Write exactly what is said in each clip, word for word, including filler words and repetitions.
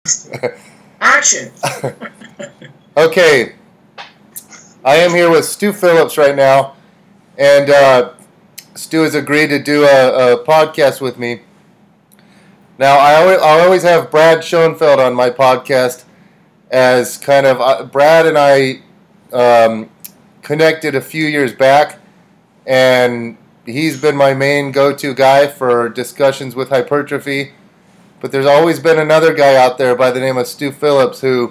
Action! Okay, I am here with Stu Phillips right now, and uh, Stu has agreed to do a, a podcast with me. Now, I always, I always have Brad Schoenfeld on my podcast as kind of, uh, Brad and I um, connected a few years back, and he's been my main go-to guy for discussions with hypertrophy. But there's always been another guy out there by the name of Stu Phillips who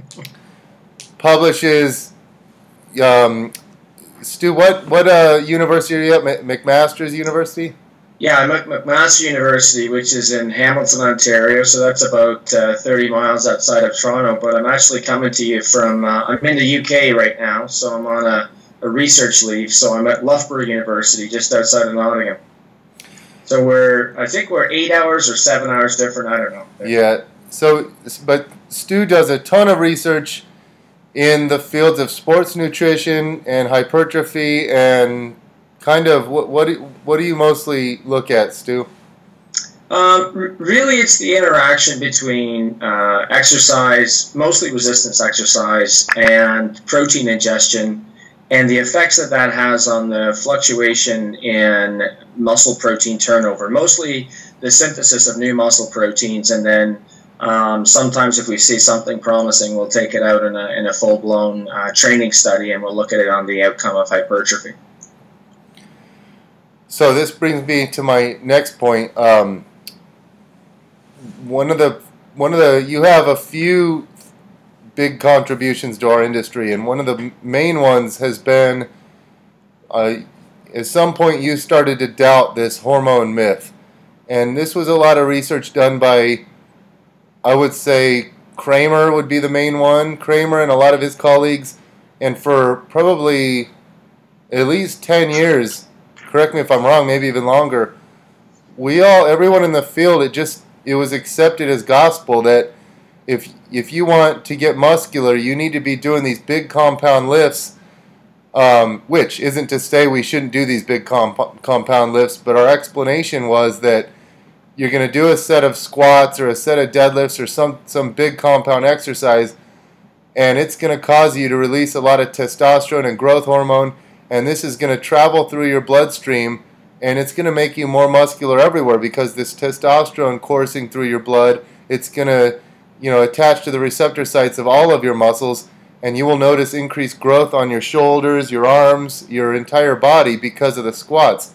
publishes. Um, Stu, what what uh, university are you at? McMaster University? Yeah, I'm at McMaster University, which is in Hamilton, Ontario. So that's about uh, thirty miles outside of Toronto. But I'm actually coming to you from. Uh, I'm in the U K right now, so I'm on a, a research leave. So I'm at Loughborough University, just outside of Nottingham. So we're, I think we're eight hours or seven hours different. I don't know. Yeah. So, but Stu does a ton of research in the fields of sports nutrition and hypertrophy, and kind of what what do, what do you mostly look at, Stu? Um, really, it's the interaction between uh, exercise, mostly resistance exercise, and protein ingestion, and the effects that that has on the fluctuation in muscle protein turnover, mostly the synthesis of new muscle proteins, and then um, sometimes if we see something promising, we'll take it out in a, in a full-blown uh, training study, and we'll look at it on the outcome of hypertrophy. So this brings me to my next point. Um, one of the one of the you have a few big contributions to our industry, and one of the main ones has been uh, at some point you started to doubt this hormone myth, and this was a lot of research done by, I would say, Kramer would be the main one, Kramer and a lot of his colleagues, and for probably at least ten years, correct me if I'm wrong, maybe even longer, we all, everyone in the field, it just, it was accepted as gospel that if if you want to get muscular, you need to be doing these big compound lifts, um, which isn't to say we shouldn't do these big comp compound lifts, but our explanation was that you're going to do a set of squats or a set of deadlifts or some, some big compound exercise, and it's going to cause you to release a lot of testosterone and growth hormone, and this is going to travel through your bloodstream, and it's going to make you more muscular everywhere because this testosterone coursing through your blood, it's going to, you know, attach to the receptor sites of all of your muscles, and you will notice increased growth on your shoulders, your arms, your entire body because of the squats.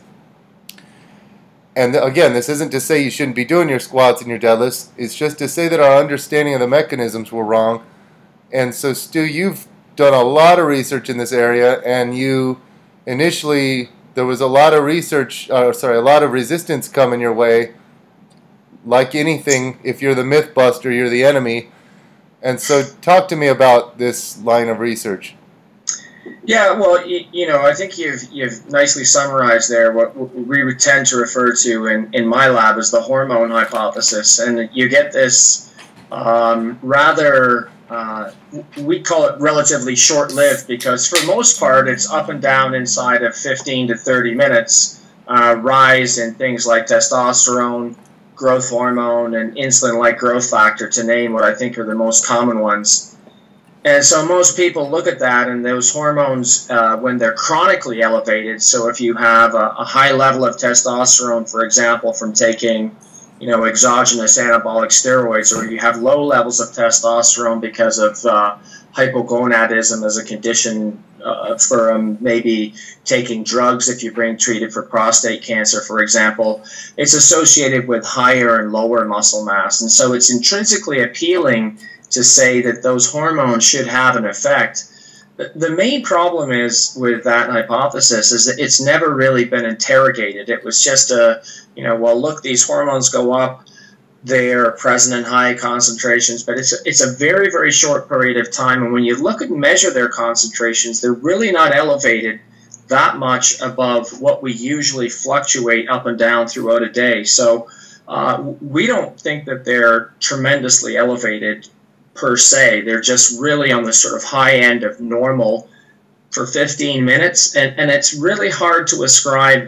And again, this isn't to say you shouldn't be doing your squats and your deadlifts. It's just to say that our understanding of the mechanisms were wrong. And so, Stu, you've done a lot of research in this area, and you initially, there was a lot of research, uh, sorry, a lot of resistance coming your way. Like anything, if you're the myth buster, you're the enemy. And so talk to me about this line of research. Yeah, well, you, you know, I think you've you've nicely summarized there what we would tend to refer to in, in my lab as the hormone hypothesis. And you get this um, rather, uh, we call it relatively short-lived because for the most part it's up and down inside of fifteen to thirty minutes, uh, rise in things like testosterone, growth hormone, and insulin-like growth factor, to name what I think are the most common ones. And so most people look at that, and those hormones, uh, when they're chronically elevated, so if you have a, a high level of testosterone, for example, from taking, you know, exogenous anabolic steroids, or you have low levels of testosterone because of uh, hypogonadism as a condition uh, for um, maybe taking drugs if you're being treated for prostate cancer, for example, it's associated with higher and lower muscle mass. And so it's intrinsically appealing to say that those hormones should have an effect. The main problem is with that hypothesis is that it's never really been interrogated. It was just a, you know, well, look, these hormones go up, they're present in high concentrations, but it's a, it's a very, very short period of time. And when you look and measure their concentrations, they're really not elevated that much above what we usually fluctuate up and down throughout a day. So uh, we don't think that they're tremendously elevated per se. They're just really on the sort of high end of normal for fifteen minutes, and, and it's really hard to ascribe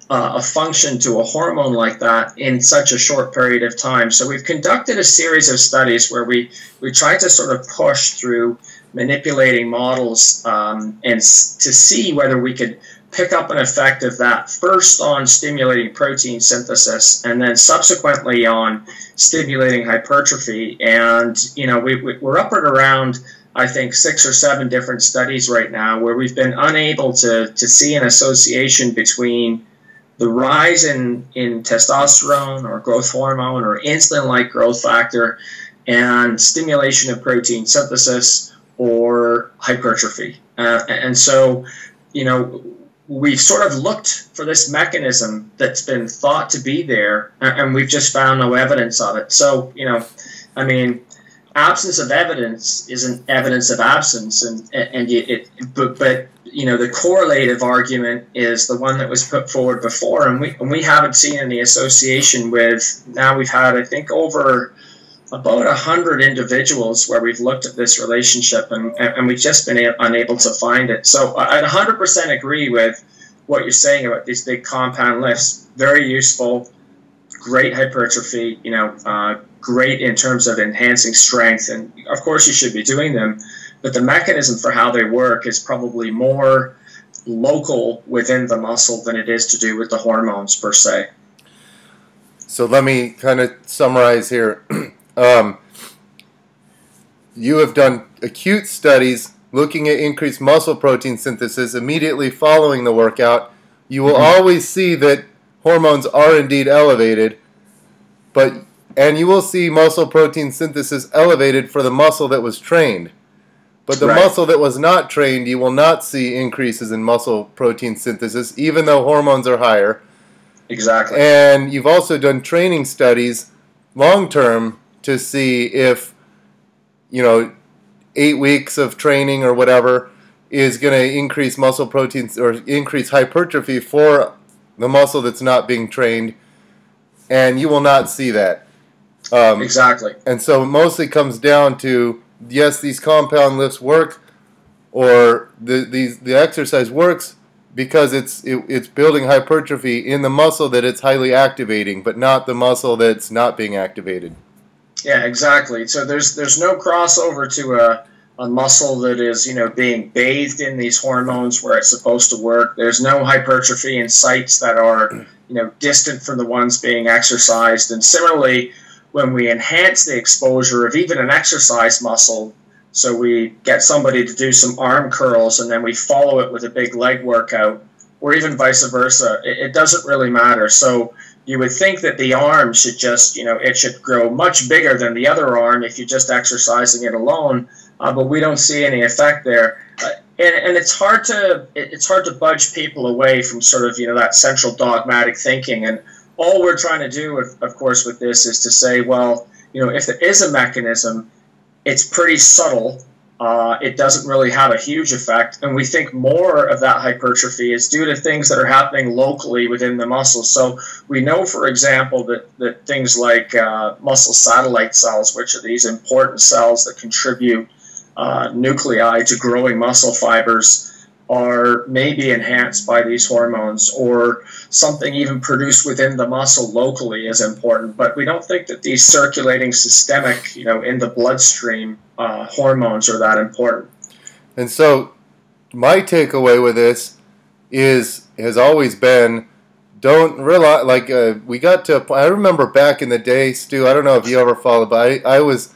uh, a function to a hormone like that in such a short period of time. So we've conducted a series of studies where we, we tried to sort of push through manipulating models um, and s to see whether we could pick up an effect of that, first on stimulating protein synthesis and then subsequently on stimulating hypertrophy. And, you know, we, we, we're up at around, I think, six or seven different studies right now where we've been unable to, to see an association between the rise in, in testosterone or growth hormone or insulin-like growth factor and stimulation of protein synthesis or hypertrophy. Uh, and so, you know, we've sort of looked for this mechanism that's been thought to be there, and we've just found no evidence of it. So, you know, I mean, absence of evidence isn't evidence of absence, and and it, but but you know, the correlative argument is the one that was put forward before, and we and we haven't seen any association with. Now we've had, I think, over about a hundred individuals where we've looked at this relationship, and and we've just been a, unable to find it. So I'd one hundred percent agree with what you're saying about these big compound lifts. Very useful, great hypertrophy. You know, uh, great in terms of enhancing strength, and of course you should be doing them. But the mechanism for how they work is probably more local within the muscle than it is to do with the hormones per se. So let me kind of summarize here. um, you have done acute studies looking at increased muscle protein synthesis immediately following the workout. You will mm-hmm. always see that hormones are indeed elevated, but and you will see muscle protein synthesis elevated for the muscle that was trained. But the right. muscle that was not trained, you will not see increases in muscle protein synthesis, even though hormones are higher. Exactly. And you've also done training studies long-term to see if, you know, eight weeks of training or whatever is going to increase muscle proteins or increase hypertrophy for the muscle that's not being trained. And you will not see that. Um, exactly. And so it mostly comes down to, yes, these compound lifts work, or the these the exercise works because it's it, it's building hypertrophy in the muscle that it's highly activating, but not the muscle that's not being activated. Yeah, exactly. So there's there's no crossover to a a muscle that is, you know, being bathed in these hormones where it's supposed to work. There's no hypertrophy in sites that are, you know, distant from the ones being exercised. And similarly, when we enhance the exposure of even an exercise muscle, so we get somebody to do some arm curls and then we follow it with a big leg workout, or even vice versa, it, it doesn't really matter. So you would think that the arm should just, you know, it should grow much bigger than the other arm if you're just exercising it alone, uh, but we don't see any effect there. Uh, and, and it's hard to it, it's hard to budge people away from sort of, you know, that central dogmatic thinking. And all we're trying to do, of, of course, with this is to say, well, you know, if there is a mechanism, it's pretty subtle. Uh, it doesn't really have a huge effect. And we think more of that hypertrophy is due to things that are happening locally within the muscle. So we know, for example, that, that things like uh, muscle satellite cells, which are these important cells that contribute uh, nuclei to growing muscle fibers, are maybe enhanced by these hormones, or something even produced within the muscle locally is important. But we don't think that these circulating systemic, you know, in the bloodstream uh, hormones are that important. And so my takeaway with this is, has always been, don't realize, like, uh, we got to, I remember back in the day, Stu, I don't know if you ever followed, but I, I was,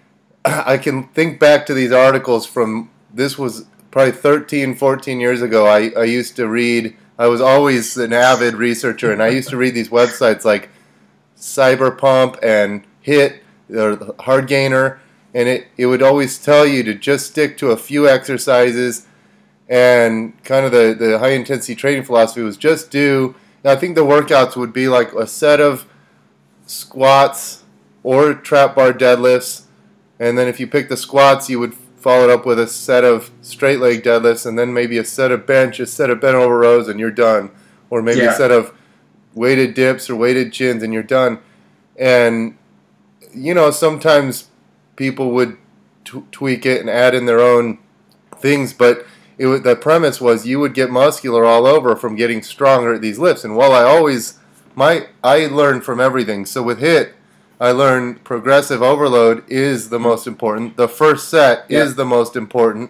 I can think back to these articles from, this was probably thirteen, fourteen years ago. I, I used to read, I was always an avid researcher, and I used to read these websites like Cyberpump and HIIT, or Hard Gainer, and it, it would always tell you to just stick to a few exercises, and kind of the, the high-intensity training philosophy was just do, I think the workouts would be like a set of squats or trap bar deadlifts, and then if you pick the squats, you would follow it up with a set of straight leg deadlifts, and then maybe a set of bench, a set of bent over rows, and you're done. Or maybe yeah. a set of weighted dips or weighted chins, and you're done. And, you know, sometimes people would t tweak it and add in their own things, but it was, the premise was you would get muscular all over from getting stronger at these lifts. And while I always, my I learned from everything. So with HIIT, I learned progressive overload is the most important. The first set Yeah. is the most important.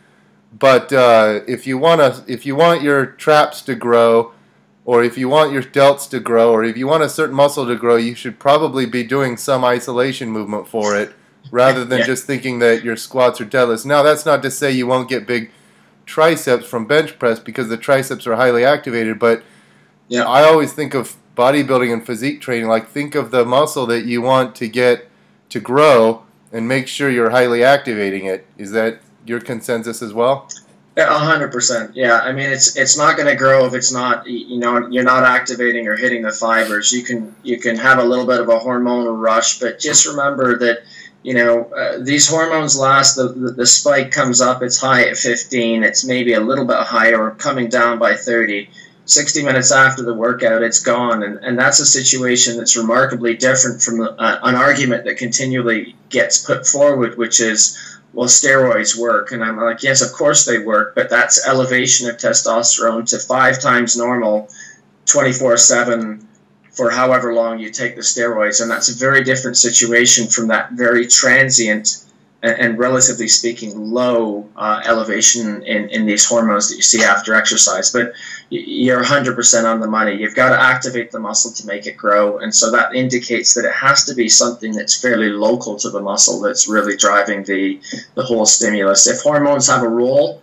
But uh, if you want to, if you want your traps to grow, or if you want your delts to grow, or if you want a certain muscle to grow, you should probably be doing some isolation movement for it, rather than Yeah. just thinking that your squats or deadlifts. Now, that's not to say you won't get big triceps from bench press, because the triceps are highly activated, but Yeah. I always think of bodybuilding and physique training like, think of the muscle that you want to get to grow and make sure you're highly activating it. Is that your consensus as well? Yeah, a hundred percent. Yeah, I mean, it's it's not going to grow if it's not, you know, you're not activating or hitting the fibers. You can you can have a little bit of a hormonal rush, but just remember that, you know, uh, these hormones last. The, the the spike comes up, it's high at fifteen. It's maybe a little bit higher, or coming down by thirty. sixty minutes after the workout, it's gone, and and that's a situation that's remarkably different from uh, an argument that continually gets put forward, which is, well, steroids work. And I'm like, yes, of course they work, but that's elevation of testosterone to five times normal, twenty-four seven, for however long you take the steroids. And that's a very different situation from that very transient and, and relatively speaking, low uh, elevation in, in these hormones that you see after exercise. But you're one hundred percent on the money. You've got to activate the muscle to make it grow. And so that indicates that it has to be something that's fairly local to the muscle that's really driving the, the whole stimulus. If hormones have a role,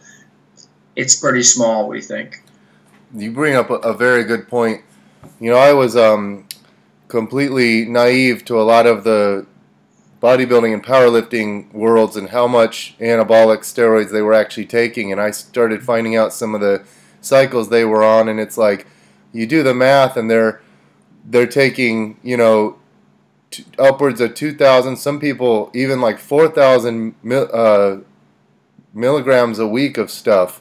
it's pretty small, we think. You bring up a, a very good point. You know, I was um, completely naive to a lot of the bodybuilding and powerlifting worlds and how much anabolic steroids they were actually taking. And I started finding out some of the cycles they were on, and it's like, you do the math, and they're they're taking, you know, t upwards of two thousand, some people even like four thousand mil, uh, milligrams a week of stuff,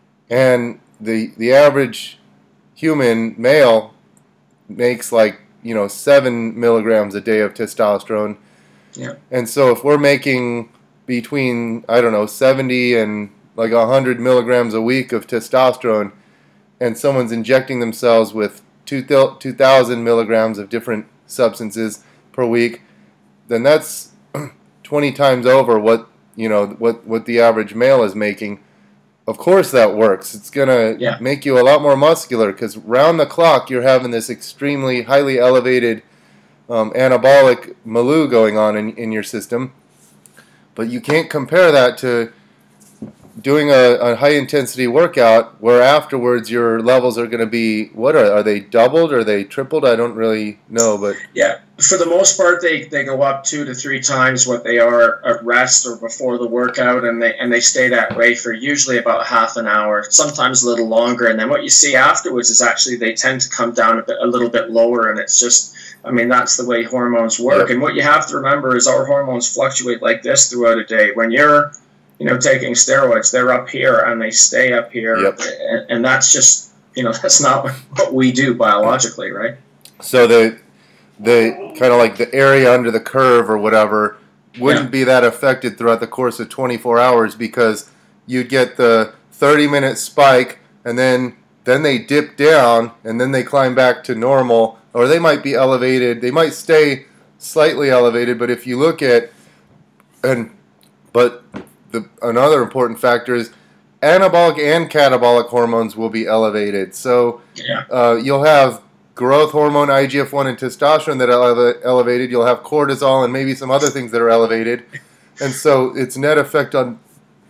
and the the average human male makes like, you know, seven milligrams a day of testosterone. Yeah. And so if we're making between, I don't know, seventy and like one hundred milligrams a week of testosterone, and someone's injecting themselves with two thousand milligrams of different substances per week, then that's twenty times over what, you know, what, what the average male is making. Of course that works. It's going to Yeah. make you a lot more muscular, because round the clock you're having this extremely highly elevated um, anabolic milieu going on in, in your system. But you can't compare that to doing a, a high-intensity workout where afterwards your levels are going to be, what are, are they doubled or are they tripled? I don't really know, but... Yeah, for the most part, they, they go up two to three times what they are at rest or before the workout, and they and they stay that way for usually about half an hour, sometimes a little longer. And then what you see afterwards is actually they tend to come down a, bit, a little bit lower, and it's just, I mean, that's the way hormones work. Yep. And what you have to remember is our hormones fluctuate like this throughout a day. When you're you know, taking steroids, they're up here and they stay up here. Yep. And, and that's just, you know, that's not what we do biologically, right? So the the kind of like the area under the curve or whatever wouldn't Yeah. be that affected throughout the course of twenty-four hours, because you'd get the thirty minute spike, and then then they dip down, and then they climb back to normal, or they might be elevated. They might stay slightly elevated, but if you look at, and but The, another important factor is anabolic and catabolic hormones will be elevated. So Yeah. uh, you'll have growth hormone, I G F one, and testosterone that are ele elevated. You'll have cortisol and maybe some other things that are elevated. And so its net effect on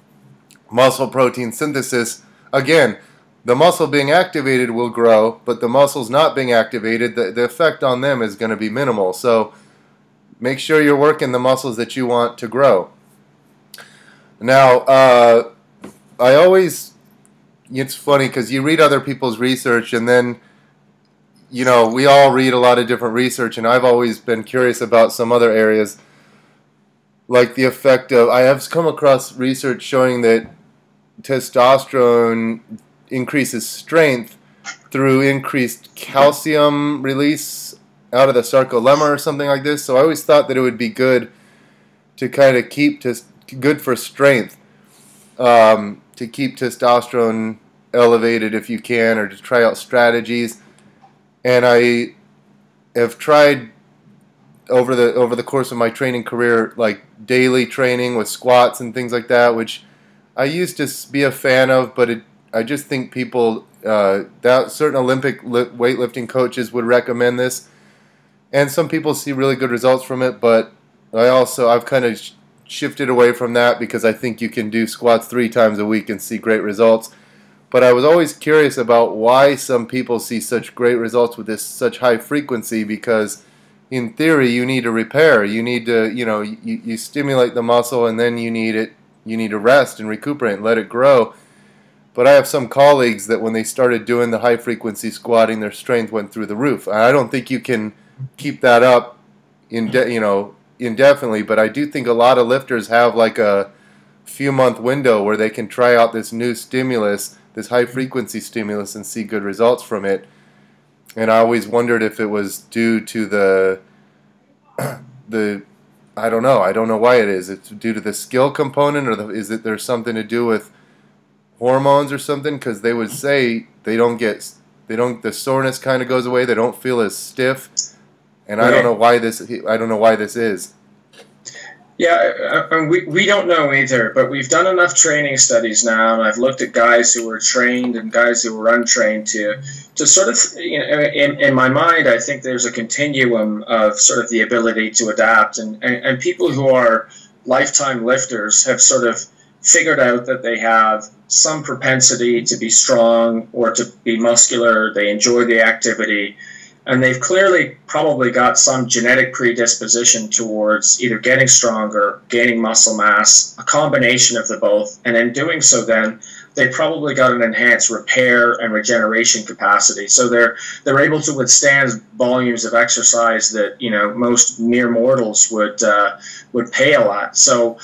muscle protein synthesis, again, the muscle being activated will grow, but the muscles not being activated, the, the effect on them is going to be minimal. So make sure you're working the muscles that you want to grow. Now, uh, I always, it's funny because you read other people's research, and then, you know, we all read a lot of different research, and I've always been curious about some other areas, like the effect of, I have come across research showing that testosterone increases strength through increased calcium release out of the sarcolemma or something like this. So I always thought that it would be good to kind of keep to good for strength. Um, to keep testosterone elevated if you can, or to try out strategies. And I have tried over the over the course of my training career, like daily training with squats and things like that, which I used to be a fan of, but it, I just think people, uh, that certain Olympic weightlifting coaches would recommend this, and some people see really good results from it. But I also I've kind of sh shifted away from that because I think you can do squats three times a week and see great results. But I was always curious about why some people see such great results with this such high frequency, because in theory you need to repair, you need to, you know, you, you stimulate the muscle, and then you need it, you need to rest and recuperate and let it grow. But I have some colleagues that when they started doing the high frequency squatting, their strength went through the roof. I don't think you can keep that up in, you know, indefinitely, but I do think a lot of lifters have like a few month window where they can try out this new stimulus, this high frequency stimulus, and see good results from it. And I always wondered if it was due to the the I don't know I don't know why it is. It's due to the skill component, or the, is it there's something to do with hormones or something? Because they would say they don't get they don't the soreness kind of goes away, they don't feel as stiff. And I don't know why this. I don't know why this is. Yeah, uh, we we don't know either. But we've done enough training studies now, and I've looked at guys who were trained and guys who were untrained to to sort of, you know, in in my mind, I think there's a continuum of sort of the ability to adapt, and and, and people who are lifetime lifters have sort of figured out that they have some propensity to be strong or to be muscular. They enjoy the activity. And they've clearly probably got some genetic predisposition towards either getting stronger, gaining muscle mass, a combination of the both. And in doing so, then they probably got an enhanced repair and regeneration capacity. So they're they're able to withstand volumes of exercise that, you know, most mere mortals would uh, would pale at. So,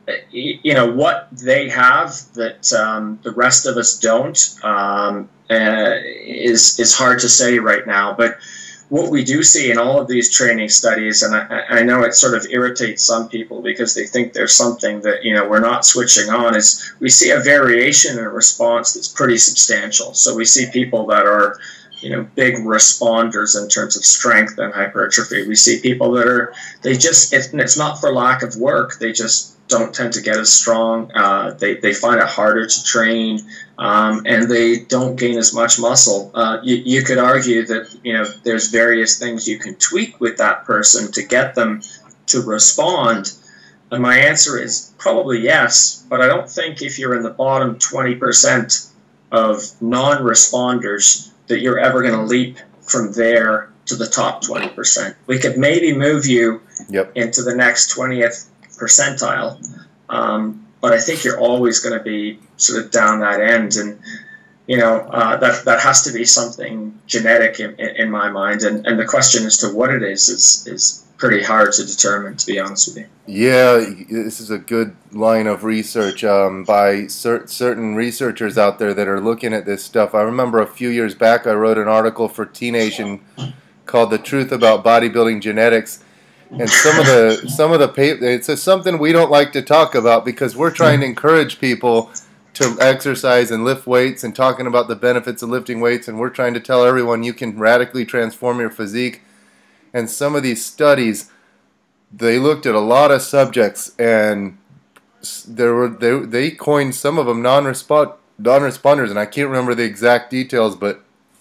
you know, what they have that um, the rest of us don't um, uh, is is hard to say right now. But what we do see in all of these training studies, and I, I know it sort of irritates some people because they think there's something that, you know, we're not switching on, is we see a variation in a response that's pretty substantial. So we see people that are, you know, big responders in terms of strength and hypertrophy. We see people that are, they just, it, it's not for lack of work, they just don't tend to get as strong. Uh, they, they find it harder to train, um, and they don't gain as much muscle. Uh, you, you could argue that, you know, there's various things you can tweak with that person to get them to respond. And my answer is probably yes, but I don't think if you're in the bottom twenty percent of non-responders that you're ever going to leap from there to the top twenty percent. We could maybe move you yep. into the next twentieth percentile, um, but I think you're always going to be sort of down that end, and you know uh, that that has to be something genetic in, in my mind. And, and the question as to what it is is is pretty hard to determine, to be honest with you. Yeah, this is a good line of research um, by cer certain researchers out there that are looking at this stuff. I remember a few years back I wrote an article for T Nation called "The Truth About Bodybuilding Genetics." And some of the some of the paper, it's just something we don't like to talk about because we're trying to encourage people to exercise and lift weights and talking about the benefits of lifting weights, and we're trying to tell everyone you can radically transform your physique. And some of these studies, they looked at a lot of subjects, and there were they they coined some of them non-respond non-responders, and I can't remember the exact details, but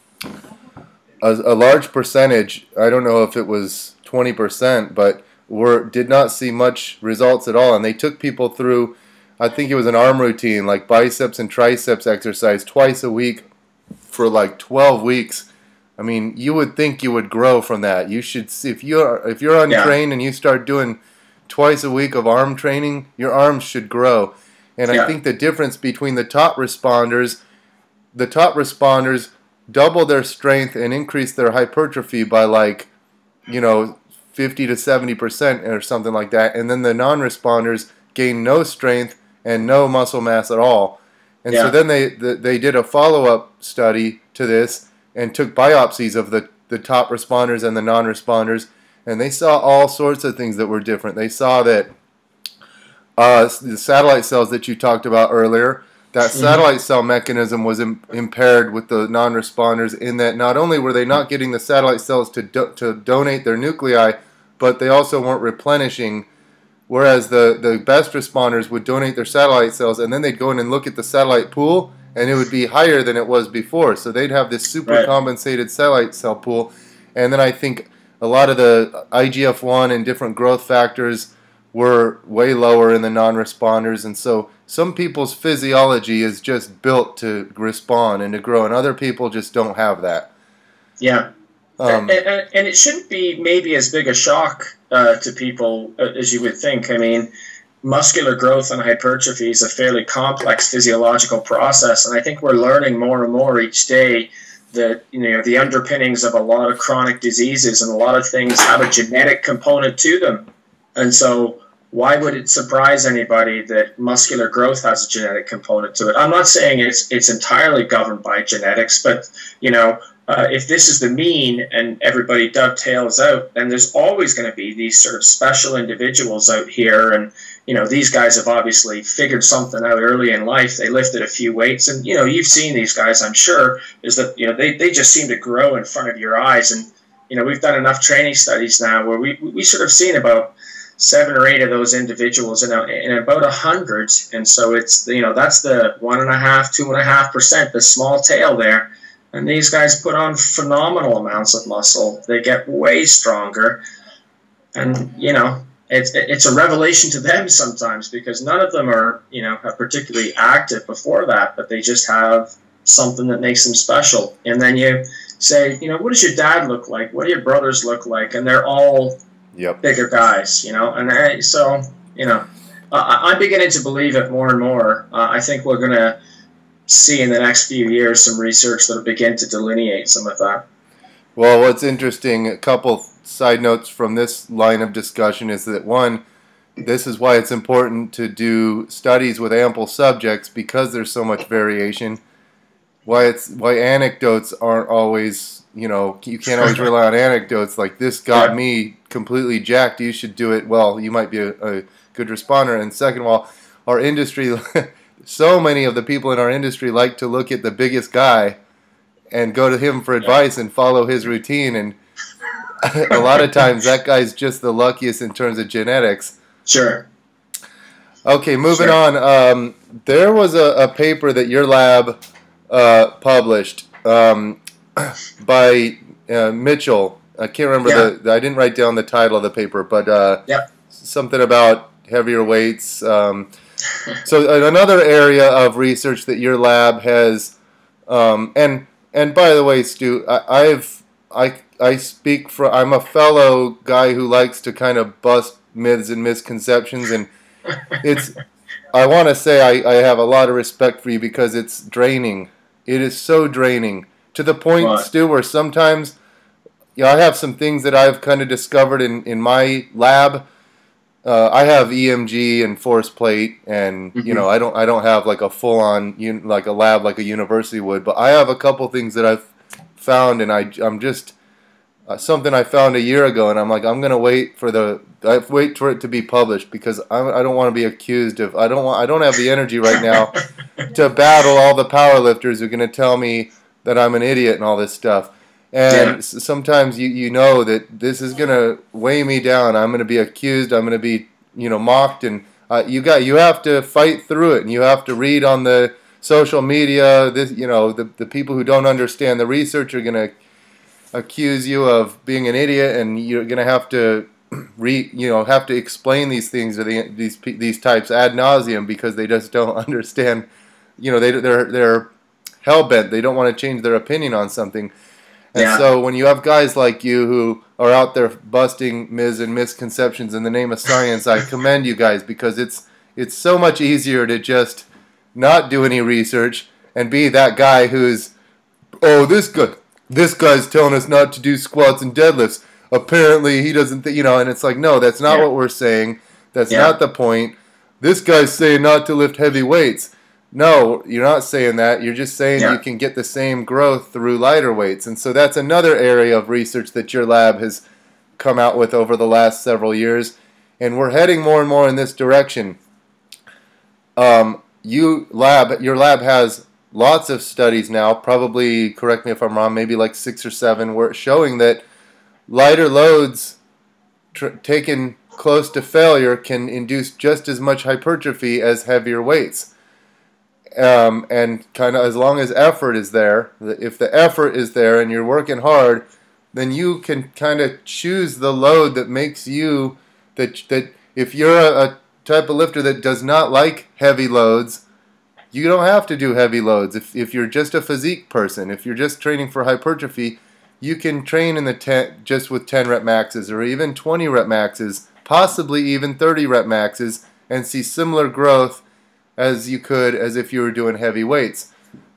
a, a large percentage, I don't know if it was twenty percent, but were did not see much results at all. And they took people through, I think it was an arm routine, like biceps and triceps exercise twice a week for like twelve weeks. I mean, you would think you would grow from that. You should see, if you're if you're untrained yeah. and you start doing twice a week of arm training, your arms should grow. And yeah. I think the difference between the top responders, the top responders double their strength and increase their hypertrophy by like, you know, fifty to seventy percent or something like that, and then the non-responders gain no strength and no muscle mass at all. And yeah. so then they they did a follow-up study to this and took biopsies of the, the top responders and the non-responders, and they saw all sorts of things that were different. They saw that uh, the satellite cells that you talked about earlier, that satellite cell mechanism was im impaired with the non-responders, in that not only were they not getting the satellite cells to, do to donate their nuclei, but they also weren't replenishing, whereas the, the best responders would donate their satellite cells, and then they'd go in and look at the satellite pool, and it would be higher than it was before. So they'd have this super Right. compensated satellite cell pool. And then I think a lot of the I G F one and different growth factors were way lower in the non-responders. And so some people's physiology is just built to respond and to grow, and other people just don't have that. Yeah. Um, and, and, and it shouldn't be maybe as big a shock uh, to people uh, as you would think. I mean, muscular growth and hypertrophy is a fairly complex physiological process, and I think we're learning more and more each day that, you know, the underpinnings of a lot of chronic diseases and a lot of things have a genetic component to them. And so why would it surprise anybody that muscular growth has a genetic component to it? I'm not saying it's it's entirely governed by genetics, but, you know, Uh, if this is the mean and everybody dovetails out, then there's always going to be these sort of special individuals out here. And, you know, these guys have obviously figured something out early in life. They lifted a few weights. And, you know, you've seen these guys, I'm sure, is that, you know, they, they just seem to grow in front of your eyes. And, you know, we've done enough training studies now where we, we sort of seen about seven or eight of those individuals in, a, in about a hundred. And so it's, you know, that's the one and a half, two and a half percent, the small tail there. And these guys put on phenomenal amounts of muscle. They get way stronger. And, you know, it's, it's a revelation to them sometimes because none of them are, you know, particularly active before that, but they just have something that makes them special. And then you say, you know, what does your dad look like? What do your brothers look like? And they're all yep. bigger guys, you know. And I, so, you know, uh, I'm beginning to believe it more and more. Uh, I think we're going to see in the next few years some research that will begin to delineate some of that. Well, what's interesting, a couple side notes from this line of discussion is that, one, this is why it's important to do studies with ample subjects because there's so much variation. Why it's why anecdotes aren't always, you know, you can't always rely on anecdotes like this got yeah. me completely jacked, you should do it. Well, you might be a, a good responder. And second of all, our industry so many of the people in our industry like to look at the biggest guy and go to him for advice and follow his routine. And a lot of times that guy's just the luckiest in terms of genetics. Sure. Okay, moving sure. on. Um, there was a, a paper that your lab uh, published um, by uh, Mitchell. I can't remember yeah. the, I didn't write down the title of the paper, but uh, yeah. something about heavier weights. Um, So another area of research that your lab has, um, and and by the way, Stu, I, I've I I speak for I'm a fellow guy who likes to kind of bust myths and misconceptions, and it's I want to say I, I have a lot of respect for you because it's draining. It is so draining to the point, what? Stu, where sometimes you know, I have some things that I've kind of discovered in in my lab. Uh, I have E M G and force plate, and mm-hmm. you know I don't I don't have like a full on like a lab like a university would, but I have a couple things that I've found, and I I'm just uh, something I found a year ago, and I'm like I'm gonna wait for the I wait for it to be published because I I don't want to be accused of I don't want I don't have the energy right now to battle all the powerlifters who are gonna tell me that I'm an idiot and all this stuff. And yeah. sometimes you, you know that this is going to weigh me down. I'm going to be accused. I'm going to be, you know, mocked. And uh, you got you have to fight through it. And you have to read on the social media. This, you know, the, the people who don't understand the research are going to accuse you of being an idiot. And you're going to have to, re, you know, have to explain these things to the, these these types ad nauseum because they just don't understand. You know, they, they're, they're hell-bent. They don't want to change their opinion on something. And yeah. so when you have guys like you who are out there busting myths and misconceptions in the name of science, I commend you guys because it's it's so much easier to just not do any research and be that guy who's, oh, this guy, this guy's telling us not to do squats and deadlifts. Apparently he doesn't think, you know, and it's like, no, that's not yeah. what we're saying. That's yeah. not the point. This guy's saying not to lift heavy weights. No, you're not saying that. You're just saying yeah. you can get the same growth through lighter weights. And so that's another area of research that your lab has come out with over the last several years. And we're heading more and more in this direction. Um, you lab your lab has lots of studies now, probably, correct me if I'm wrong, maybe like six or seven, where it's showing that lighter loads tr taken close to failure can induce just as much hypertrophy as heavier weights. Um, and kind of as long as effort is there, if the effort is there and you're working hard, then you can kind of choose the load that makes you, that, that if you're a, a type of lifter that does not like heavy loads, you don't have to do heavy loads. If, if you're just a physique person, if you're just training for hypertrophy, you can train in the ten, just with ten rep maxes or even twenty rep maxes, possibly even thirty rep maxes, and see similar growth as you could as if you were doing heavy weights.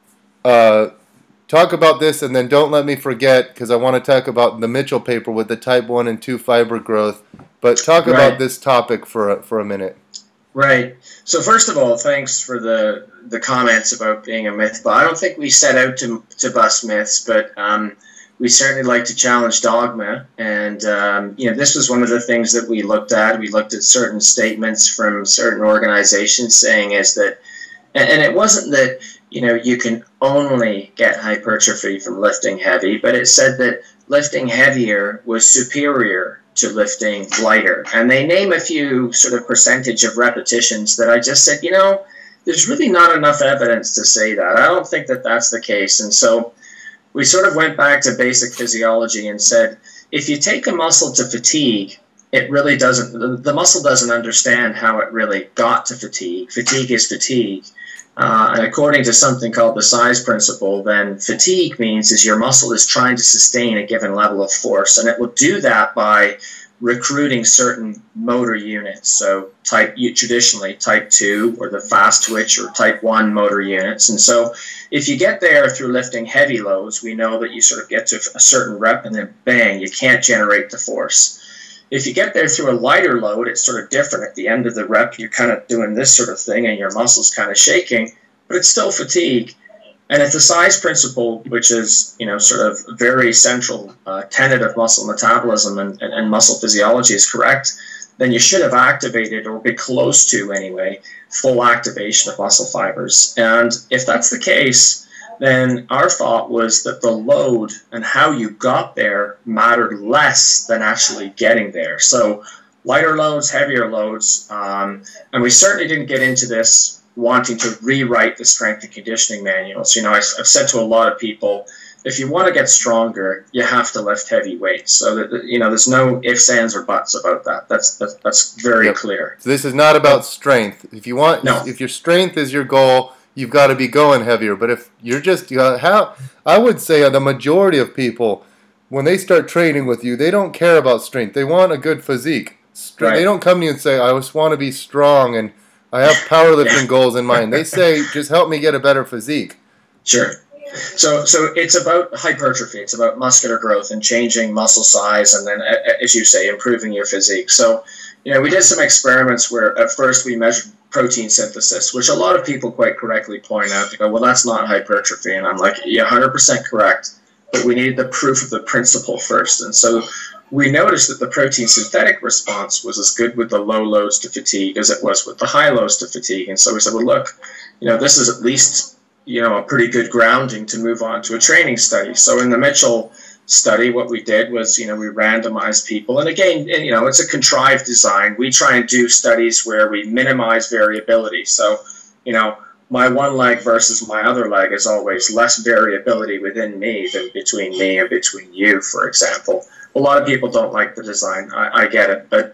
Uh, talk about this, and then don't let me forget, because I want to talk about the Mitchell paper with the type one and two fiber growth. But talk right. about this topic for a, for a minute. Right. So first of all, thanks for the the comments about being a myth. But I don't think we set out to to bust myths, but um, we certainly like to challenge dogma. And um, you know, this was one of the things that we looked at. We looked at certain statements from certain organizations saying is that, and, and it wasn't that you know you can only get hypertrophy from lifting heavy, but it said that lifting heavier was superior to lifting lighter. And they name a few sort of percentage of repetitions that I just said, you know, there's really not enough evidence to say that. I don't think that that's the case. And so we sort of went back to basic physiology and said, if you take a muscle to fatigue, it really doesn't, the, the muscle doesn't understand how it really got to fatigue. Fatigue is fatigue. Uh, and according to something called the size principle, then fatigue means is your muscle is trying to sustain a given level of force, and it will do that by recruiting certain motor units. So type traditionally type two or the fast twitch or type one motor units. And so if you get there through lifting heavy loads, we know that you sort of get to a certain rep and then bang, you can't generate the force. If you get there through a lighter load, it's sort of different. At the end of the rep, you're kind of doing this sort of thing and your muscle's kind of shaking, but it's still fatigue. And if the size principle, which is, you know, sort of very central uh, tenet of muscle metabolism and, and, and muscle physiology is correct, then you should have activated, or be close to anyway, full activation of muscle fibers. And if that's the case, then our thought was that the load and how you got there mattered less than actually getting there. So lighter loads, heavier loads, um, and we certainly didn't get into this wanting to rewrite the strength and conditioning manuals. You know, I've said to a lot of people, if you want to get stronger, you have to lift heavy weights. So that, you know, there's no ifs, ands, or buts about that. That's that's, that's very yep. clear. So this is not about strength. If you want, no. if your strength is your goal, you've got to be going heavier. But if you're just, you know, how I would say the majority of people, when they start training with you, they don't care about strength. They want a good physique. Right. They don't come to you and say, I just want to be strong and I have powerlifting yeah. goals in mind. They say, just help me get a better physique. Sure. So, so it's about hypertrophy. It's about muscular growth and changing muscle size, and then, as you say, improving your physique. So, you know, we did some experiments where at first we measured protein synthesis, which a lot of people quite correctly point out. They go, well, that's not hypertrophy. And I'm like, yeah, one hundred percent correct. But we needed the proof of the principle first. And so we noticed that the protein synthetic response was as good with the low loads to fatigue as it was with the high loads to fatigue. And so we said, well, look, you know, this is at least, you know, a pretty good grounding to move on to a training study. So in the Mitchell study, what we did was, you know, we randomized people. And again, you know, it's a contrived design. We try and do studies where we minimize variability. So, you know, my one leg versus my other leg is always less variability within me than between me and between you, for example. A lot of people don't like the design. I, I get it. But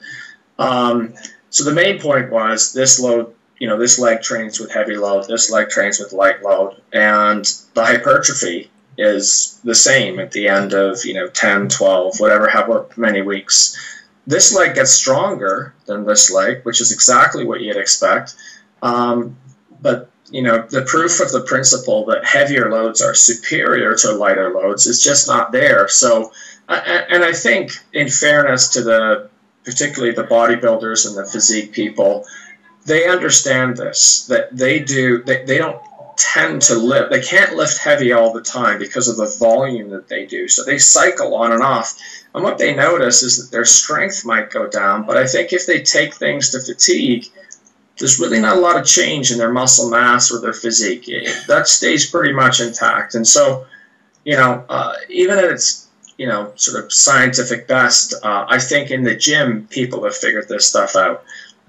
um, so the main point was this load, you know, this leg trains with heavy load, this leg trains with light load, and the hypertrophy is the same at the end of, you know, ten, twelve, whatever, however many weeks. This leg gets stronger than this leg, which is exactly what you'd expect. Um, but you know, the proof of the principle that heavier loads are superior to lighter loads is just not there. So, and I think, in fairness to the, particularly the bodybuilders and the physique people, they understand this, that they do, they, they don't tend to lift, they can't lift heavy all the time because of the volume that they do. So they cycle on and off. And what they notice is that their strength might go down, but I think if they take things to fatigue, there's really not a lot of change in their muscle mass or their physique. It, that stays pretty much intact. And so, you know, uh, even at its, you know, sort of scientific best, uh, I think in the gym people have figured this stuff out.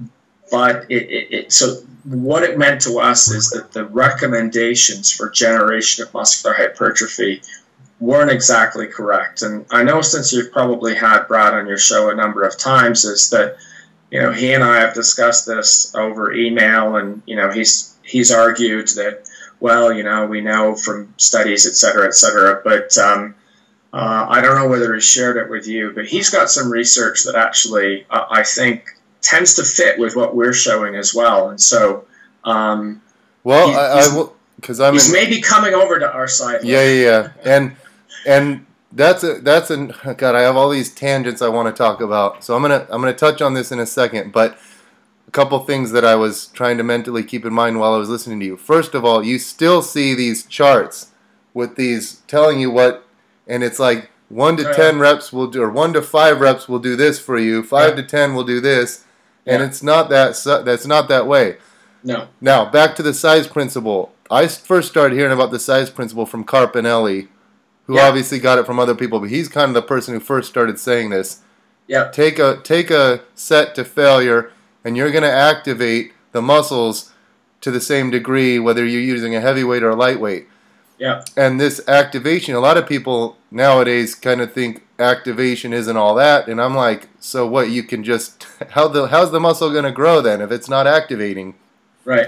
But it, it, it so what it meant to us is that the recommendations for generation of muscular hypertrophy weren't exactly correct. And I know, since you've probably had Brad on your show a number of times, is that, you know, he and I have discussed this over email, and, you know, he's he's argued that, well, you know, we know from studies, et cetera, et cetera, but um, uh, I don't know whether he shared it with you, but he's got some research that actually, uh, I think, tends to fit with what we're showing as well. And so, um, well, he's, I, I will, because I'm he's in, maybe coming over to our side. Yeah, yeah, yeah, and and that's a that's a God. I have all these tangents I want to talk about, so I'm gonna I'm gonna touch on this in a second. But a couple things that I was trying to mentally keep in mind while I was listening to you. First of all, you still see these charts with these telling you what, and it's like one to oh, ten yeah. reps will do, or one to five reps will do this for you. Five yeah. to ten will do this. And yeah. it's not that that's not that way. No. Now, back to the size principle. I first started hearing about the size principle from Carpinelli, who yeah. obviously got it from other people, but he's kind of the person who first started saying this. Yeah. Take a take a set to failure, and you're going to activate the muscles to the same degree, whether you're using a heavyweight or a lightweight. Yeah. And this activation, a lot of people nowadays kind of think activation isn't all that, and I'm like, so what? You can just how the how's the muscle going to grow then if it's not activating? Right.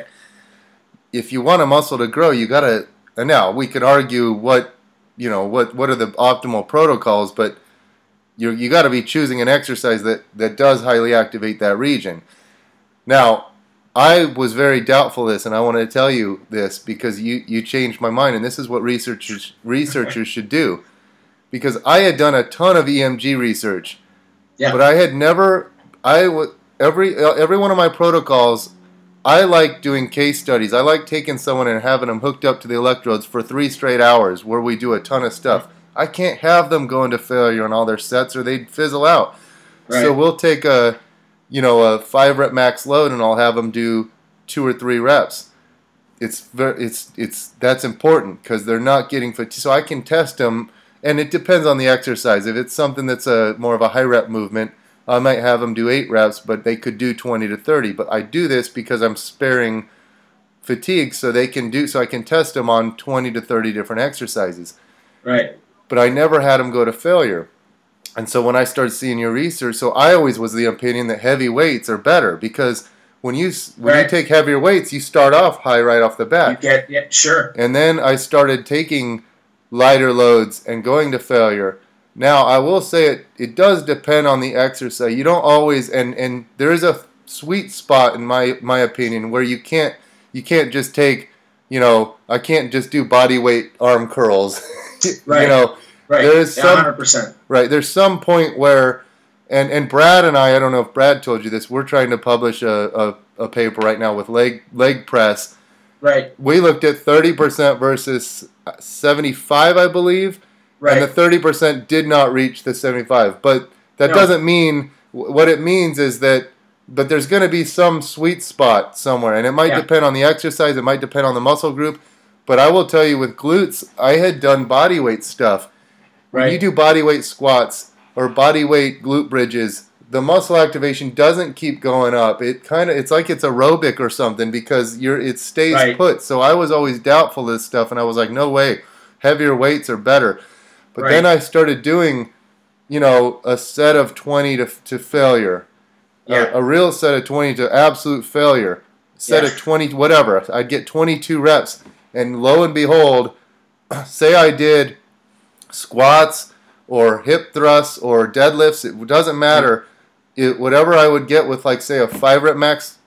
If you want a muscle to grow, you got to. And now we could argue what you know what what are the optimal protocols, but you you got to be choosing an exercise that that does highly activate that region. Now, I was very doubtful of this, and I want to tell you this because you, you changed my mind, and this is what researchers researchers should do. Because I had done a ton of E M G research, yeah. but I had never, I w- every every one of my protocols, I like doing case studies. I like taking someone and having them hooked up to the electrodes for three straight hours where we do a ton of stuff. I can't have them go into failure on all their sets or they'd fizzle out. Right. So we'll take a you know, a five rep max load, and I'll have them do two or three reps. It's very, it's, it's that's important because they're not getting fatigued. So I can test them, and it depends on the exercise. If it's something that's a more of a high rep movement, I might have them do eight reps, but they could do twenty to thirty. But I do this because I'm sparing fatigue, so they can do, so I can test them on twenty to thirty different exercises. Right. But I never had them go to failure. And so when I started seeing your research, so I always was the opinion that heavy weights are better because when you when right. you take heavier weights, you start off high right off the bat. You get yeah, sure. And then I started taking lighter loads and going to failure. Now I will say it it does depend on the exercise. You don't always and and there is a sweet spot in my my opinion where you can't you can't just take you know I can't just do body weight arm curls. Right. You know. Right. There's yeah, some, one hundred percent. Right. There's some point where, and, and Brad and I, I don't know if Brad told you this, we're trying to publish a, a, a paper right now with leg leg press. Right. We looked at thirty percent versus seventy-five, I believe. Right. And the thirty percent did not reach the seventy-five. But that no. doesn't mean, what it means is that, but there's going to be some sweet spot somewhere. And it might yeah. depend on the exercise. It might depend on the muscle group. But I will tell you with glutes, I had done body weight stuff. When right. you do body weight squats or body weight glute bridges, the muscle activation doesn't keep going up. It kind of it's like it's aerobic or something because you're it stays right. put. So I was always doubtful of this stuff, and I was like, no way, heavier weights are better. But right. then I started doing, you know, a set of twenty to to failure, yeah. a, a real set of twenty to absolute failure, set yeah. of twenty whatever. I'd get twenty-two reps, and lo and behold, say I did squats or hip thrusts or deadlifts, it doesn't matter. It, whatever I would get with, like, say, a five rep max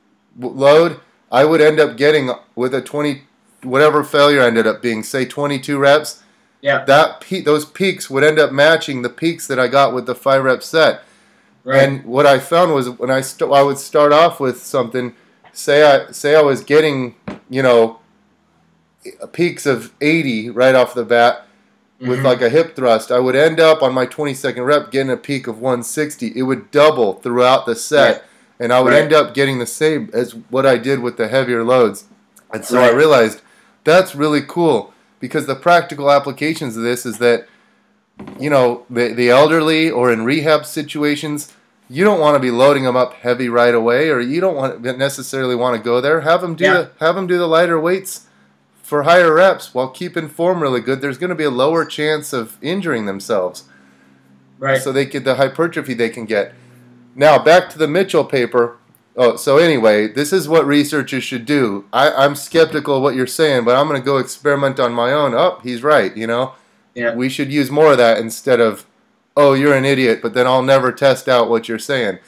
load, I would end up getting with a twenty, whatever failure ended up being, say, twenty-two reps. Yeah. That pe- those peaks would end up matching the peaks that I got with the five rep set. Right. And what I found was when I st- I would start off with something, say I say I was getting, you know, peaks of eighty right off the bat. With mm-hmm. like a hip thrust, I would end up on my twenty-second rep getting a peak of one sixty. It would double throughout the set. and I would Right. end up getting the same as what I did with the heavier loads. And so I Right. realized that's really cool, because the practical applications of this is that, you know, the, the elderly or in rehab situations, you don't want to be loading them up heavy right away, or you don't want necessarily want to go there. Have them do Yeah. the, have them do the lighter weights for higher reps while keeping form really good. There's going to be a lower chance of injuring themselves. Right. So they get the hypertrophy they can get. Now back to the Mitchell paper. Oh, so anyway, this is what researchers should do. I, I'm skeptical of what you're saying, but I'm going to go experiment on my own. Oh, he's right. You know, Yeah. we should use more of that instead of, oh, you're an idiot, but then I'll never test out what you're saying,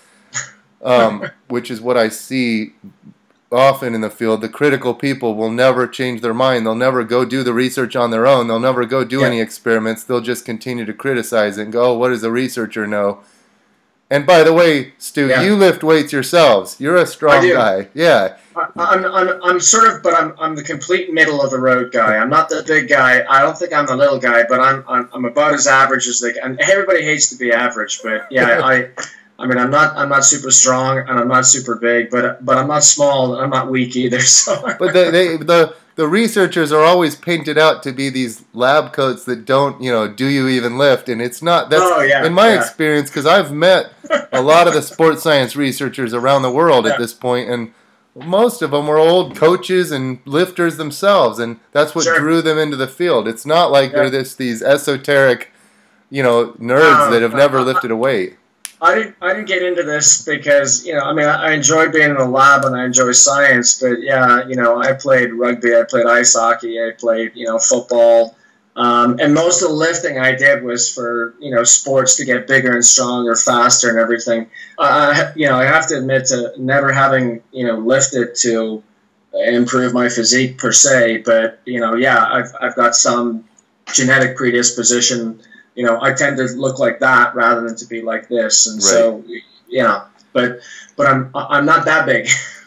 um, which is what I see often in the field. The critical people will never change their mind. They'll never go do the research on their own. They'll never go do Yeah. any experiments. They'll just continue to criticize it and go, oh, what does a researcher know? And by the way, Stu, Yeah. you lift weights yourselves. You're a strong I do. guy. Yeah. I- I'm, I'm, I'm sort of, but I'm, I'm the complete middle of the road guy. I'm not the big guy. I don't think I'm the little guy, but I'm, I'm, I'm about as average as they. And everybody hates to be average, but yeah, I, I mean, I'm not, I'm not super strong and I'm not super big, but, but I'm not small and I'm not weak either. So, But they, they, the the researchers are always painted out to be these lab coats that don't, you know, do you even lift? And it's not. That's Oh, yeah, in my yeah. experience, because I've met a lot of the sports science researchers around the world at Yeah. this point, and most of them were old coaches and lifters themselves, and that's what Sure. drew them into the field. It's not like Yeah. they're this these esoteric, you know, nerds No, that have uh, never uh, lifted a weight. I didn't, I didn't get into this because, you know, I mean, I, I enjoy being in the lab and I enjoy science, but yeah, you know, I played rugby, I played ice hockey, I played, you know, football, um, and most of the lifting I did was for, you know, sports to get bigger and stronger, faster and everything. Uh, you know, I have to admit to never having, you know, lifted to improve my physique per se, but, you know, yeah, I've, I've got some genetic predisposition. You know, I tend to look like that rather than to be like this, and Right. so, you know, but but I'm I'm not that big.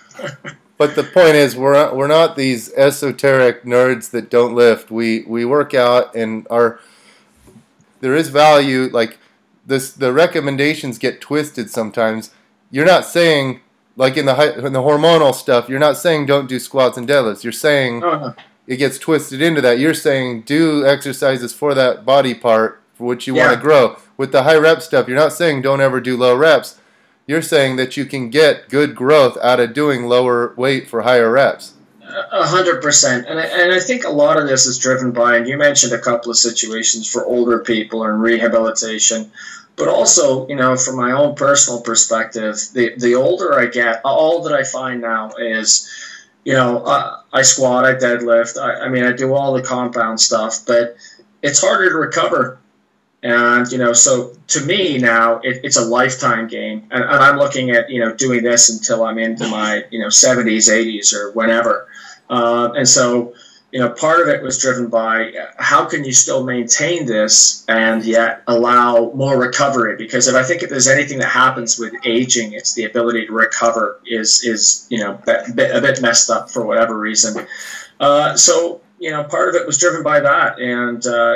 But the point is, we're not, we're not these esoteric nerds that don't lift. We we work out, and our there is value. Like this, the recommendations get twisted sometimes. You're not saying, like in the hy- in the hormonal stuff, you're not saying don't do squats and deadlifts. You're saying Oh, no. it gets twisted into that. You're saying do exercises for that body part for which you Yeah. want to grow. With the high rep stuff, you're not saying don't ever do low reps. You're saying that you can get good growth out of doing lower weight for higher reps. A hundred percent, and I, and I think a lot of this is driven by, and you mentioned a couple of situations for older people and rehabilitation, but also, you know, from my own personal perspective, the the older I get, all that I find now is, you know, uh, I squat, I deadlift, I, I mean, I do all the compound stuff, but it's harder to recover. And, you know, so to me now, it, it's a lifetime game. And, and I'm looking at, you know, doing this until I'm into my, you know, seventies, eighties, or whenever. Uh, and so, you know, part of it was driven by how can you still maintain this and yet allow more recovery? Because if I think if there's anything that happens with aging, it's the ability to recover is, is you know, a bit, a bit messed up for whatever reason. Uh, so, you know, part of it was driven by that. And, uh,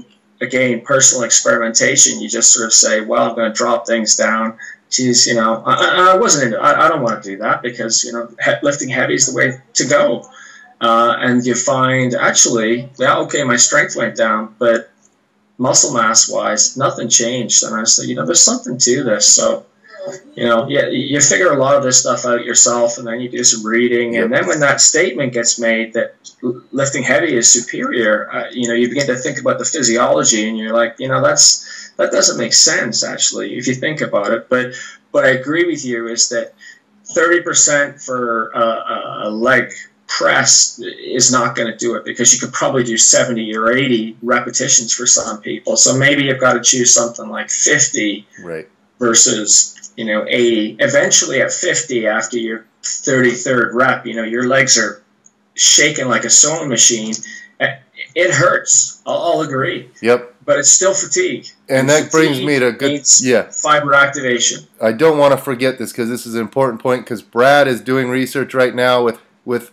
again, personal experimentation, you just sort of say, well, I'm going to drop things down. Geez, you know, I, I wasn't into I, I don't want to do that because, you know, he, lifting heavy is the way to go. Uh, and you find, actually, yeah, okay, my strength went down, but muscle mass-wise, nothing changed. And I said, you know, there's something to this. So, you know, yeah, you figure a lot of this stuff out yourself, and then you do some reading. Yep. And then when that statement gets made that lifting heavy is superior, uh, you know, you begin to think about the physiology, and you're like, you know, that's that doesn't make sense, actually, if you think about it. But but I agree with you is that thirty percent for uh, a leg press is not going to do it, because you could probably do seventy or eighty repetitions for some people. So maybe you've got to choose something like fifty Right. versus, you know, eighty. Eventually at fifty, after your thirty-third rep, you know, your legs are shaking like a sewing machine. It hurts. I'll, I'll agree. Yep. But it's still fatigue. And that brings me to good. Means Yeah. fiber activation. I don't want to forget this because this is an important point, because Brad is doing research right now with with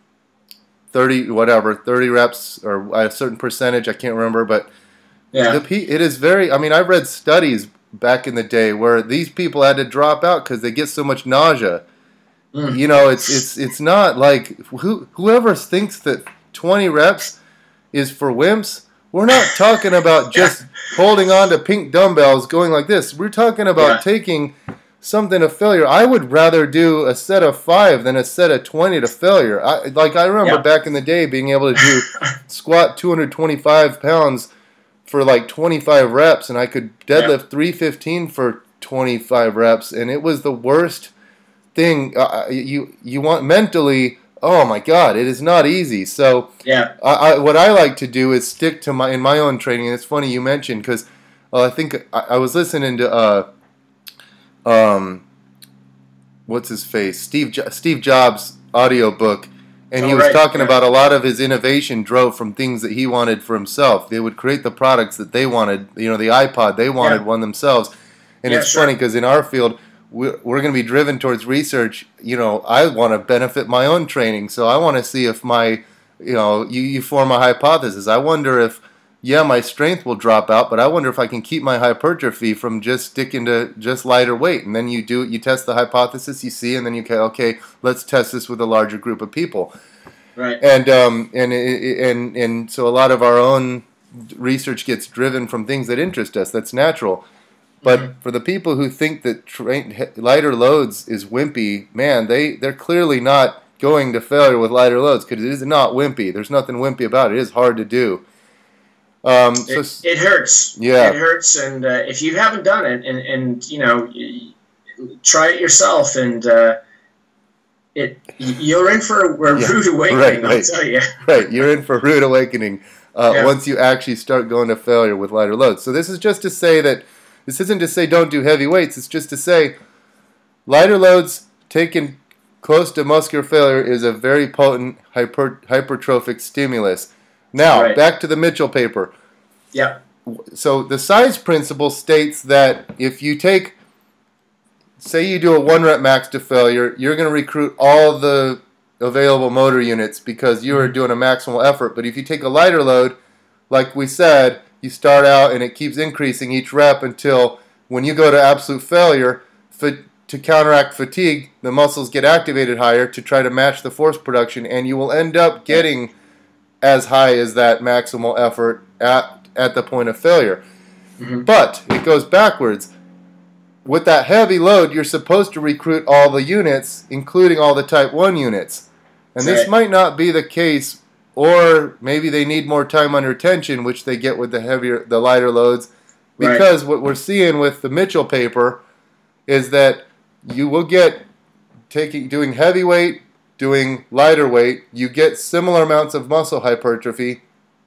thirty whatever thirty reps or a certain percentage, I can't remember, but Yeah. the, it is very. I mean, I've read studies back in the day where these people had to drop out because they get so much nausea. Mm. You know, it's it's it's not like who, whoever thinks that twenty reps is for wimps. We're not talking about just holding on to pink dumbbells going like this. We're talking about yeah. taking something to failure. I would rather do a set of five than a set of twenty to failure. I, like I remember yeah. back in the day being able to do squat two hundred twenty-five pounds for like twenty-five reps, and I could deadlift yeah. three fifteen for twenty-five reps, and it was the worst thing. Uh, you you want mentally. Oh my God, it is not easy. So yeah, I, I, what I like to do is stick to my in my own training. And it's funny you mentioned because uh, I think I, I was listening to uh, um, what's his face, Steve jo- Steve Jobs' audiobook, and oh, he was right. talking yeah. about a lot of his innovation drove from things that he wanted for himself. They would create the products that they wanted. You know, the iPod, they wanted yeah. one themselves. And yeah, it's sure. funny because in our field, we're, we're going to be driven towards research. You know, I want to benefit my own training, so I want to see if my, you know, you, you form a hypothesis. I wonder if, yeah, my strength will drop out, but I wonder if I can keep my hypertrophy from just sticking to just lighter weight. And then you do, you test the hypothesis, you see, and then you go, okay, let's test this with a larger group of people. Right. And um and and and so a lot of our own research gets driven from things that interest us. That's natural. But mm-hmm. for the people who think that train, lighter loads is wimpy, man, they they're clearly not going to failure with lighter loads because it is not wimpy. There's nothing wimpy about it. It is hard to do. Um, it, so, it hurts. Yeah, it hurts, and uh, if you haven't done it, and, and you know, try it yourself, and uh, it you're in for a, a yeah, rude awakening. Right, I'll right. tell you. Right, you're in for a rude awakening uh, yeah. once you actually start going to failure with lighter loads. So this is just to say that this isn't to say don't do heavy weights. It's just to say lighter loads taken close to muscular failure is a very potent hyper, hypertrophic stimulus. Now, right. back to the Mitchell paper. Yeah. So the size principle states that if you take, say you do a one rep max to failure, you're going to recruit all the available motor units because you are doing a maximal effort. But if you take a lighter load, like we said, you start out and it keeps increasing each rep until when you go to absolute failure, to counteract fatigue, the muscles get activated higher to try to match the force production, and you will end up getting as high as that maximal effort at, at the point of failure. Mm-hmm. But it goes backwards. With that heavy load, you're supposed to recruit all the units, including all the type one units. And this right. might not be the case, or maybe they need more time under tension, which they get with the heavier, the lighter loads, because right. what we're seeing with the Mitchell paper is that you will get, taking doing heavy weight, doing lighter weight, you get similar amounts of muscle hypertrophy,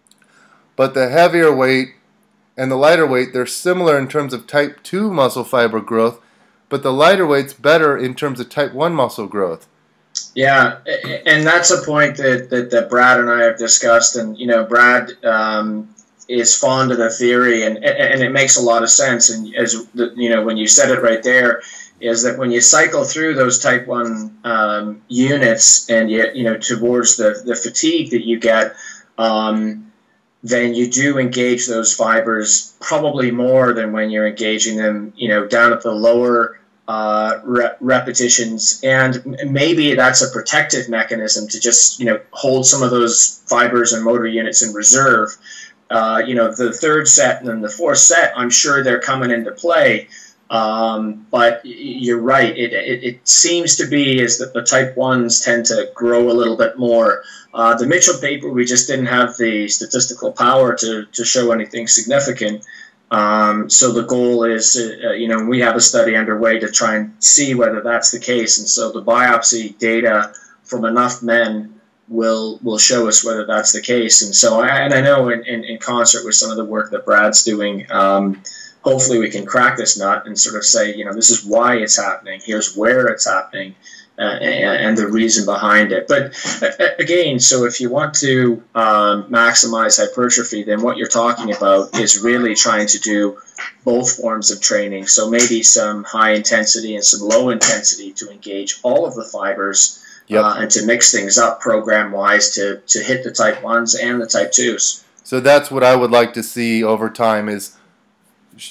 but the heavier weight and the lighter weight, they're similar in terms of type two muscle fiber growth, but the lighter weight's better in terms of type one muscle growth. Yeah, and that's a point that, that, that Brad and I have discussed, and, you know, Brad um, is fond of the theory, and, and it makes a lot of sense, and as, you know, when you said it right there, is that when you cycle through those type one um, units and you, you know, towards the, the fatigue that you get, um, then you do engage those fibers probably more than when you're engaging them, you know, down at the lower uh, re repetitions. And maybe that's a protective mechanism to just, you know, hold some of those fibers and motor units in reserve. Uh, you know, the third set and then the fourth set, I'm sure they're coming into play. Um, but you're right. It, it, it seems to be is that the type ones tend to grow a little bit more. Uh, the Mitchell paper, we just didn't have the statistical power to, to show anything significant. Um, so the goal is, uh, you know, we have a study underway to try and see whether that's the case. And so the biopsy data from enough men will will show us whether that's the case. And so, I, and I know in, in, in concert with some of the work that Brad's doing, um, hopefully we can crack this nut and sort of say, you know, this is why it's happening. Here's where it's happening, uh, and, and the reason behind it. But uh, again, so if you want to um, maximize hypertrophy, then what you're talking about is really trying to do both forms of training. So maybe some high intensity and some low intensity to engage all of the fibers, yep. uh, and to mix things up program-wise to, to hit the type ones and the type twos. So that's what I would like to see over time is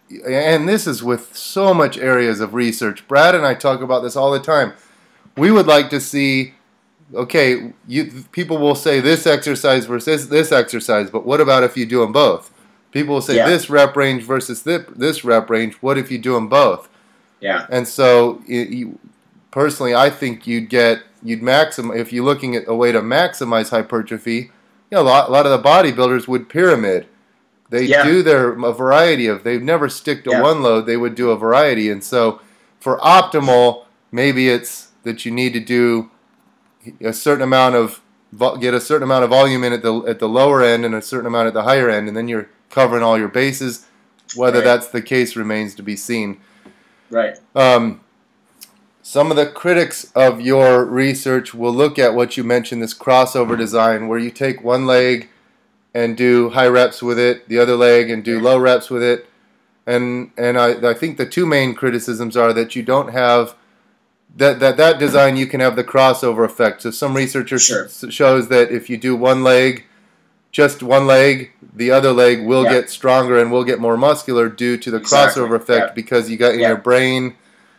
and this is with so much areas of research. Brad and I talk about this all the time. We would like to see, okay, you, people will say this exercise versus this exercise, but what about if you do them both? People will say yeah. this rep range versus this, this rep range. What if you do them both? Yeah. And so, it, you, personally, I think you'd get, you'd maximize, if you're looking at a way to maximize hypertrophy, you know, a lot, a lot of the bodybuilders would pyramid. They yeah. do their, a variety of, they'd never stick to yeah. one load, they would do a variety. And so, for optimal, maybe it's that you need to do a certain amount of, get a certain amount of volume in at the, at the lower end and a certain amount at the higher end, and then you're covering all your bases. Whether right. that's the case remains to be seen. Right. Um, some of the critics of your research will look at what you mentioned, this crossover design, where you take one leg and do high reps with it, the other leg and do low reps with it. And and I, I think the two main criticisms are that you don't have, that, that, that design you can have the crossover effect. So some research sure. shows that if you do one leg, just one leg, the other leg will yeah. get stronger and will get more muscular due to the exactly. crossover effect yeah. because you got in yeah. your brain,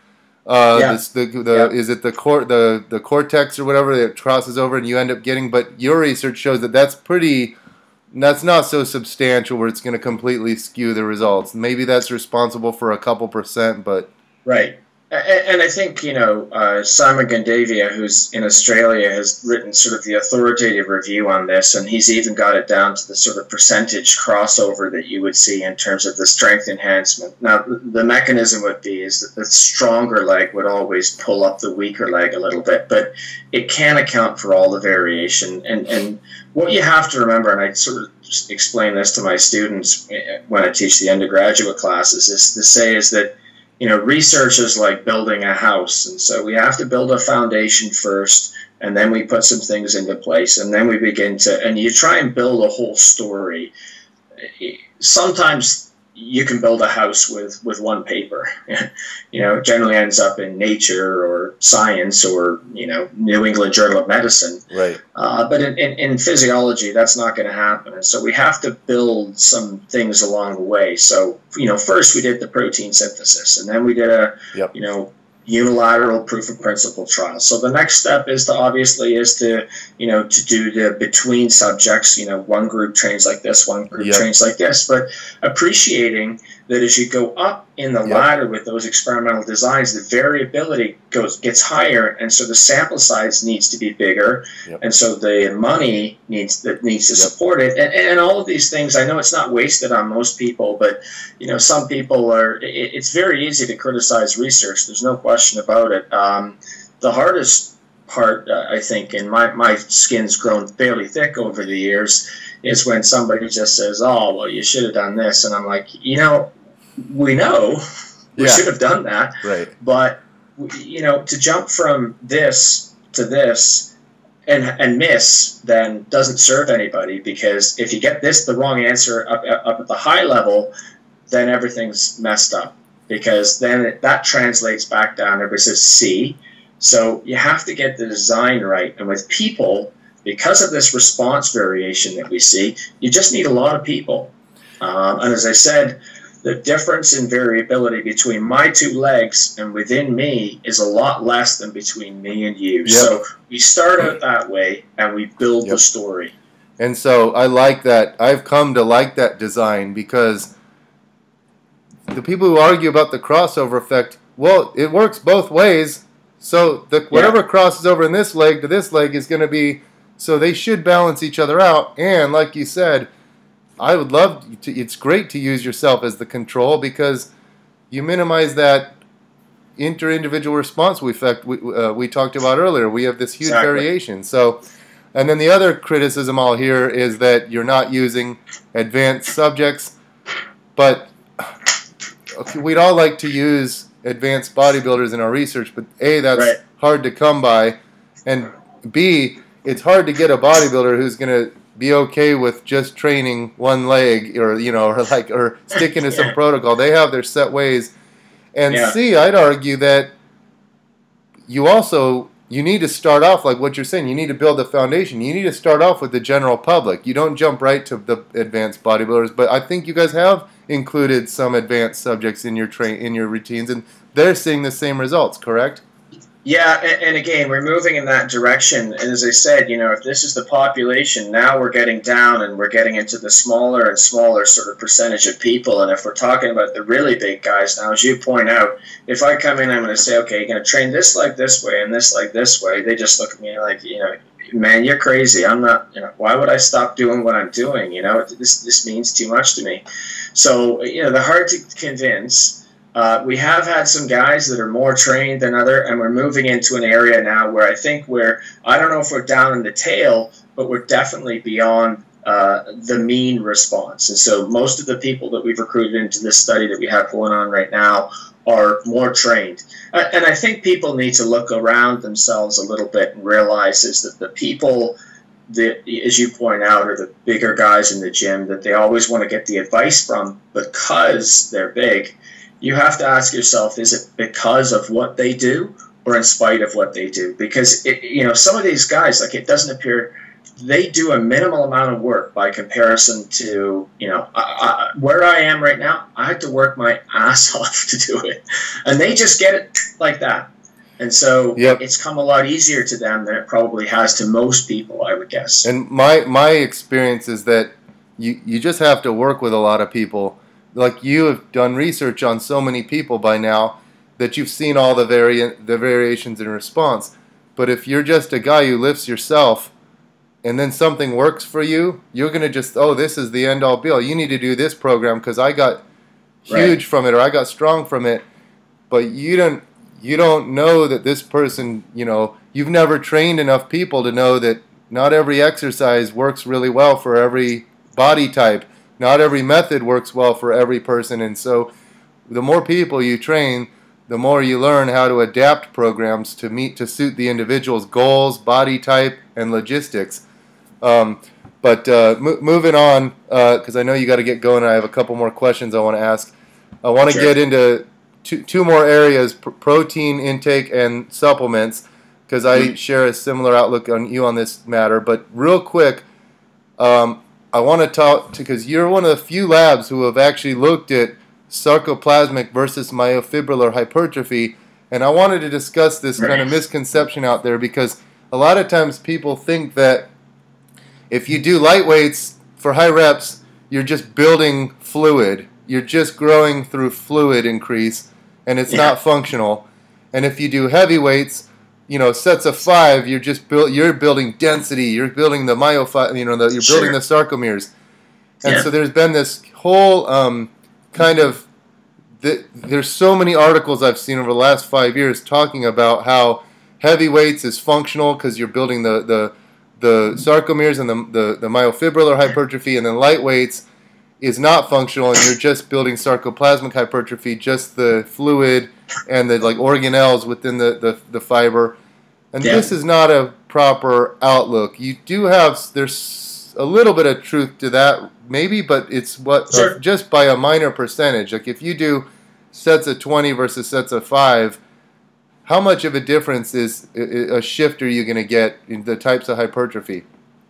uh, yeah. this, the, the, yeah. is it the, cor the, the cortex or whatever that crosses over and you end up getting, but your research shows that that's pretty, that's not so substantial where it's going to completely skew the results. Maybe that's responsible for a couple percent, but... Right. And I think, you know, uh, Simon Gandavia, who's in Australia, has written sort of the authoritative review on this, and he's even got it down to the sort of percentage crossover that you would see in terms of the strength enhancement. Now, the mechanism would be is that the stronger leg would always pull up the weaker leg a little bit, but it can account for all the variation. And, and what you have to remember, and I sort of explain this to my students when I teach the undergraduate classes, is to say is that, you know, research is like building a house, and so we have to build a foundation first, and then we put some things into place, and then we begin to, and you try and build a whole story. Sometimes you can build a house with, with one paper. You know, it generally ends up in Nature or Science or, you know, New England Journal of Medicine. Right. Uh, but in, in, in physiology, that's not going to happen. And so we have to build some things along the way. So, you know, first we did the protein synthesis, and then we did a, yep. you know, unilateral proof of principle trial. So the next step is to obviously is to, you know, to do the between subjects, you know, one group trains like this, one group yep. trains like this, but appreciating that as you go up in the yep. ladder with those experimental designs, the variability goes gets higher, and so the sample size needs to be bigger, yep. and so the money needs that needs to yep. support it, and, and all of these things. I know it's not wasted on most people, but you know, some people are. It, it's very easy to criticize research. There's no question about it. Um, the hardest part, uh, I think, and my my skin's grown fairly thick over the years, is when somebody just says, "Oh, well, you should have done this," and I'm like, you know. We know we yeah. should have done that, right. but you know, to jump from this to this and and miss then doesn't serve anybody, because if you get this the wrong answer up up at the high level, then everything's messed up, because then it, that translates back down. Everybody says C, so you have to get the design right. And with people, because of this response variation that we see, you just need a lot of people. Um, and as I said, the difference in variability between my two legs and within me is a lot less than between me and you. Yep. So we start out that way, and we build yep. the story. And so I like that. I've come to like that design, because the people who argue about the crossover effect, well, it works both ways. So the, whatever yeah. crosses over in this leg to this leg is going to be, so they should balance each other out. And like you said, I would love to, it's great to use yourself as the control, because you minimize that inter-individual response effect we, uh, we talked about earlier. We have this huge exactly. variation. So, and then the other criticism I'll hear is that you're not using advanced subjects, but okay, we'd all like to use advanced bodybuilders in our research, but A, that's right. hard to come by, and B, it's hard to get a bodybuilder who's going to be okay with just training one leg, or you know, or like, or sticking to yeah. some protocol. They have their set ways. And yeah. C, I'd argue that you also you need to start off like what you're saying. You need to build the foundation. You need to start off with the general public. You don't jump right to the advanced bodybuilders. But I think you guys have included some advanced subjects in your train in your routines, and they're seeing the same results. Correct? Yeah, and, and again, we're moving in that direction. And as I said, you know, if this is the population, now we're getting down and we're getting into the smaller and smaller sort of percentage of people. And if we're talking about the really big guys now, as you point out, if I come in, I'm going to say, okay, you're going to train this like this way and this like this way. They just look at me like, you know, man, you're crazy. I'm not, you know, why would I stop doing what I'm doing? You know, this, this means too much to me. So, you know, they're hard to convince. Uh, we have had some guys that are more trained than other, and we're moving into an area now where I think we're, I don't know if we're down in the tail, but we're definitely beyond uh, the mean response. And so most of the people that we've recruited into this study that we have going on right now are more trained. Uh, and I think people need to look around themselves a little bit and realize is that the people that, as you point out, are the bigger guys in the gym that they always want to get the advice from because they're big. You have to ask yourself, is it because of what they do or in spite of what they do? Because, it, you know, some of these guys, like it doesn't appear, they do a minimal amount of work by comparison to, you know, I, I, where I am right now, I had to work my ass off to do it. And they just get it like that. And so yep. It's come a lot easier to them than it probably has to most people, I would guess. And my, my experience is that you, you just have to work with a lot of people. Like you have done research on so many people by now that you've seen all the variant the variations in response. But if you're just a guy who lifts yourself and then something works for you, you're going to just, oh, this is the end all be all. You need to do this program because I got huge right. from it or I got strong from it. But you don't you don't know that this person, you know, you've never trained enough people to know that not every exercise works really well for every body type. Not every method works well for every person, and so the more people you train, the more you learn how to adapt programs to meet to suit the individual's goals, body type, and logistics. Um, but uh, mo moving on, because uh, I know you got to get going. I have a couple more questions I want to ask. I want to sure. get into two, two more areas: pr protein intake and supplements, because I mm-hmm. share a similar outlook on you on this matter. But real quick. Um, I want to talk to, because you're one of the few labs who have actually looked at sarcoplasmic versus myofibrillar hypertrophy, and I wanted to discuss this kind of misconception out there because a lot of times people think that if you do light weights for high reps, you're just building fluid. You're just growing through fluid increase, and it's yeah. not functional. And if you do heavy weights, you know, sets of five, you're just build, you're building density, you're building the myofibrillar, you know, the, you're building sure. the sarcomeres, and yeah. so there's been this whole um, kind of, th there's so many articles I've seen over the last five years talking about how heavy weights is functional because you're building the the the sarcomeres and the, the the myofibrillar hypertrophy, and then light weights is not functional and you're just building sarcoplasmic hypertrophy, just the fluid and the like organelles within the, the, the fiber. And yeah. this is not a proper outlook. You do have, there's a little bit of truth to that maybe, but it's what sure. uh, just by a minor percentage. Like if you do sets of twenty versus sets of five, how much of a difference is a shift are you going to get in the types of hypertrophy?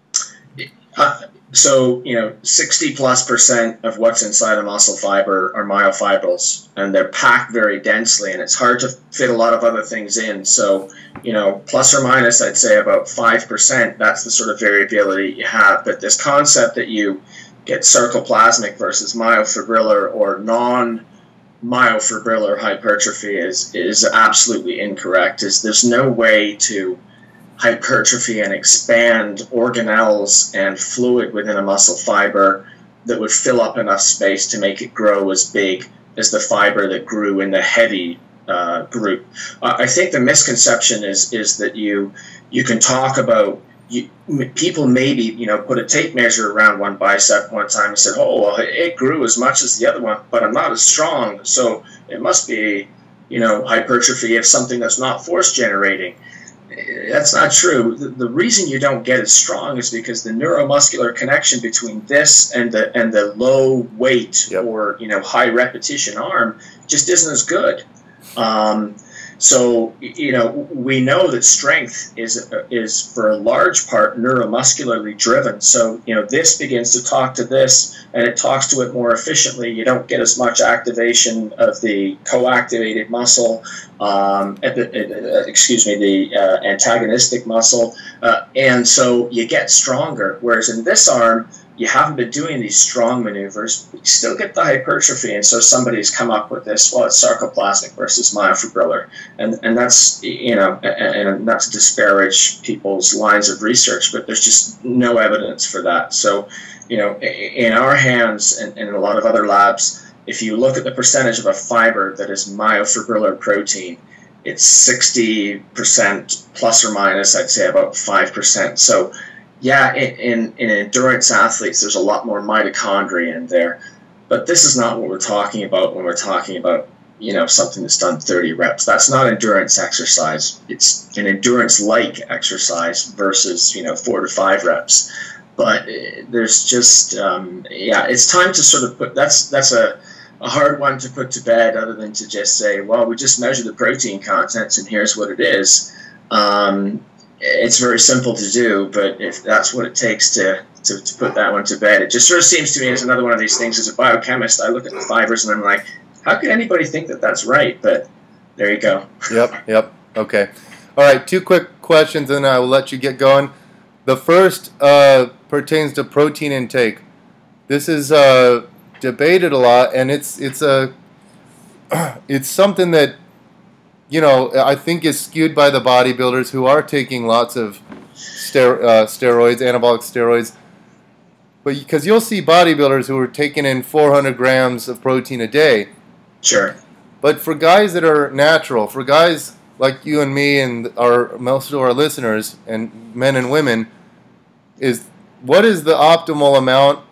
Uh, so, you know, sixty plus percent of what's inside a muscle fiber are myofibrils, and they're packed very densely, and it's hard to fit a lot of other things in. So, you know, plus or minus, I'd say about five percent, that's the sort of variability you have. But this concept that you get sarcoplasmic versus myofibrillar or non-myofibrillar hypertrophy is, is absolutely incorrect. Is there's no way to hypertrophy and expand organelles and fluid within a muscle fiber that would fill up enough space to make it grow as big as the fiber that grew in the heavy uh, group. Uh, I think the misconception is is that you you can talk about you, people maybe you know put a tape measure around one bicep one time and said, oh well, it grew as much as the other one, but I'm not as strong, so it must be you know hypertrophy of something that's not force generating. That's not true. The, the reason you don't get as strong is because the neuromuscular connection between this and the and the low weight yep. or you know high repetition arm just isn't as good. Um, So, you know, we know that strength is is for a large part neuromuscularly driven. So, you know, this begins to talk to this, and it talks to it more efficiently. You don't get as much activation of the co-activated muscle, um, excuse me, the uh, antagonistic muscle, uh, and so you get stronger. Whereas in this arm, you haven't been doing these strong maneuvers, but you still get the hypertrophy. And so somebody's come up with this, well, it's sarcoplasmic versus myofibrillar. And, and that's, you know, and, and not to disparage people's lines of research, but there's just no evidence for that. So, you know, in our hands and, and in a lot of other labs, if you look at the percentage of a fiber that is myofibrillar protein, it's sixty percent plus or minus, I'd say about five percent. So, yeah, in, in, in endurance athletes, there's a lot more mitochondria in there. But this is not what we're talking about when we're talking about, you know, something that's done thirty reps. That's not endurance exercise. It's an endurance-like exercise versus, you know, four to five reps. But there's just, um, yeah, it's time to sort of put, that's, that's a, a hard one to put to bed, other than to just say, well, we just measure the protein contents and here's what it is. Um, It's very simple to do, but if that's what it takes to, to, to put that one to bed, it just sort of seems to me as another one of these things. As a biochemist, I look at the fibers and I'm like, how could anybody think that that's right? But there you go. Yep, yep. Okay. All right, two quick questions and I will let you get going. The first uh, pertains to protein intake. This is uh, debated a lot, and it's it's a it's something that, you know, I think is skewed by the bodybuilders who are taking lots of ster uh, steroids, anabolic steroids. But because you'll see bodybuilders who are taking in four hundred grams of protein a day. Sure. But for guys that are natural, for guys like you and me and our most of our listeners and men and women, is what is the optimal amount?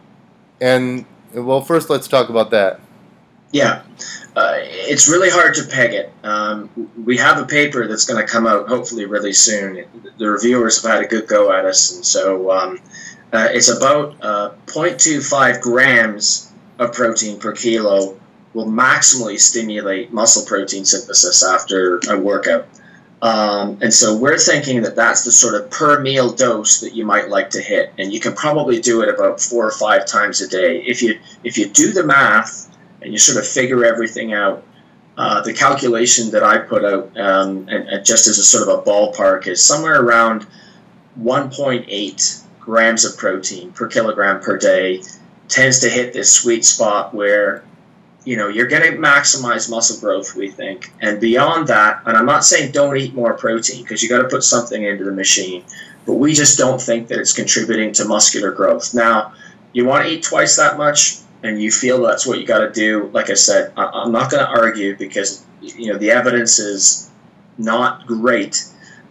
And well, first let's talk about that. Yeah. Uh, it's really hard to peg it. Um, we have a paper that's going to come out hopefully really soon. The reviewers have had a good go at us, and so um, uh, it's about uh, zero point two five grams of protein per kilo will maximally stimulate muscle protein synthesis after a workout. Um, and so we're thinking that that's the sort of per meal dose that you might like to hit, and you can probably do it about four or five times a day. If you if you do the math and you sort of figure everything out, uh, the calculation that I put out, um, and, and just as a sort of a ballpark, is somewhere around one point eight grams of protein per kilogram per day tends to hit this sweet spot where, you know, you're going to maximize muscle growth, we think. And beyond that, and I'm not saying don't eat more protein, because you got to put something into the machine, but we just don't think that it's contributing to muscular growth. Now, you want to eat twice that much, and you feel that's what you got to do. Like I said, I'm not going to argue, because, you know, the evidence is not great.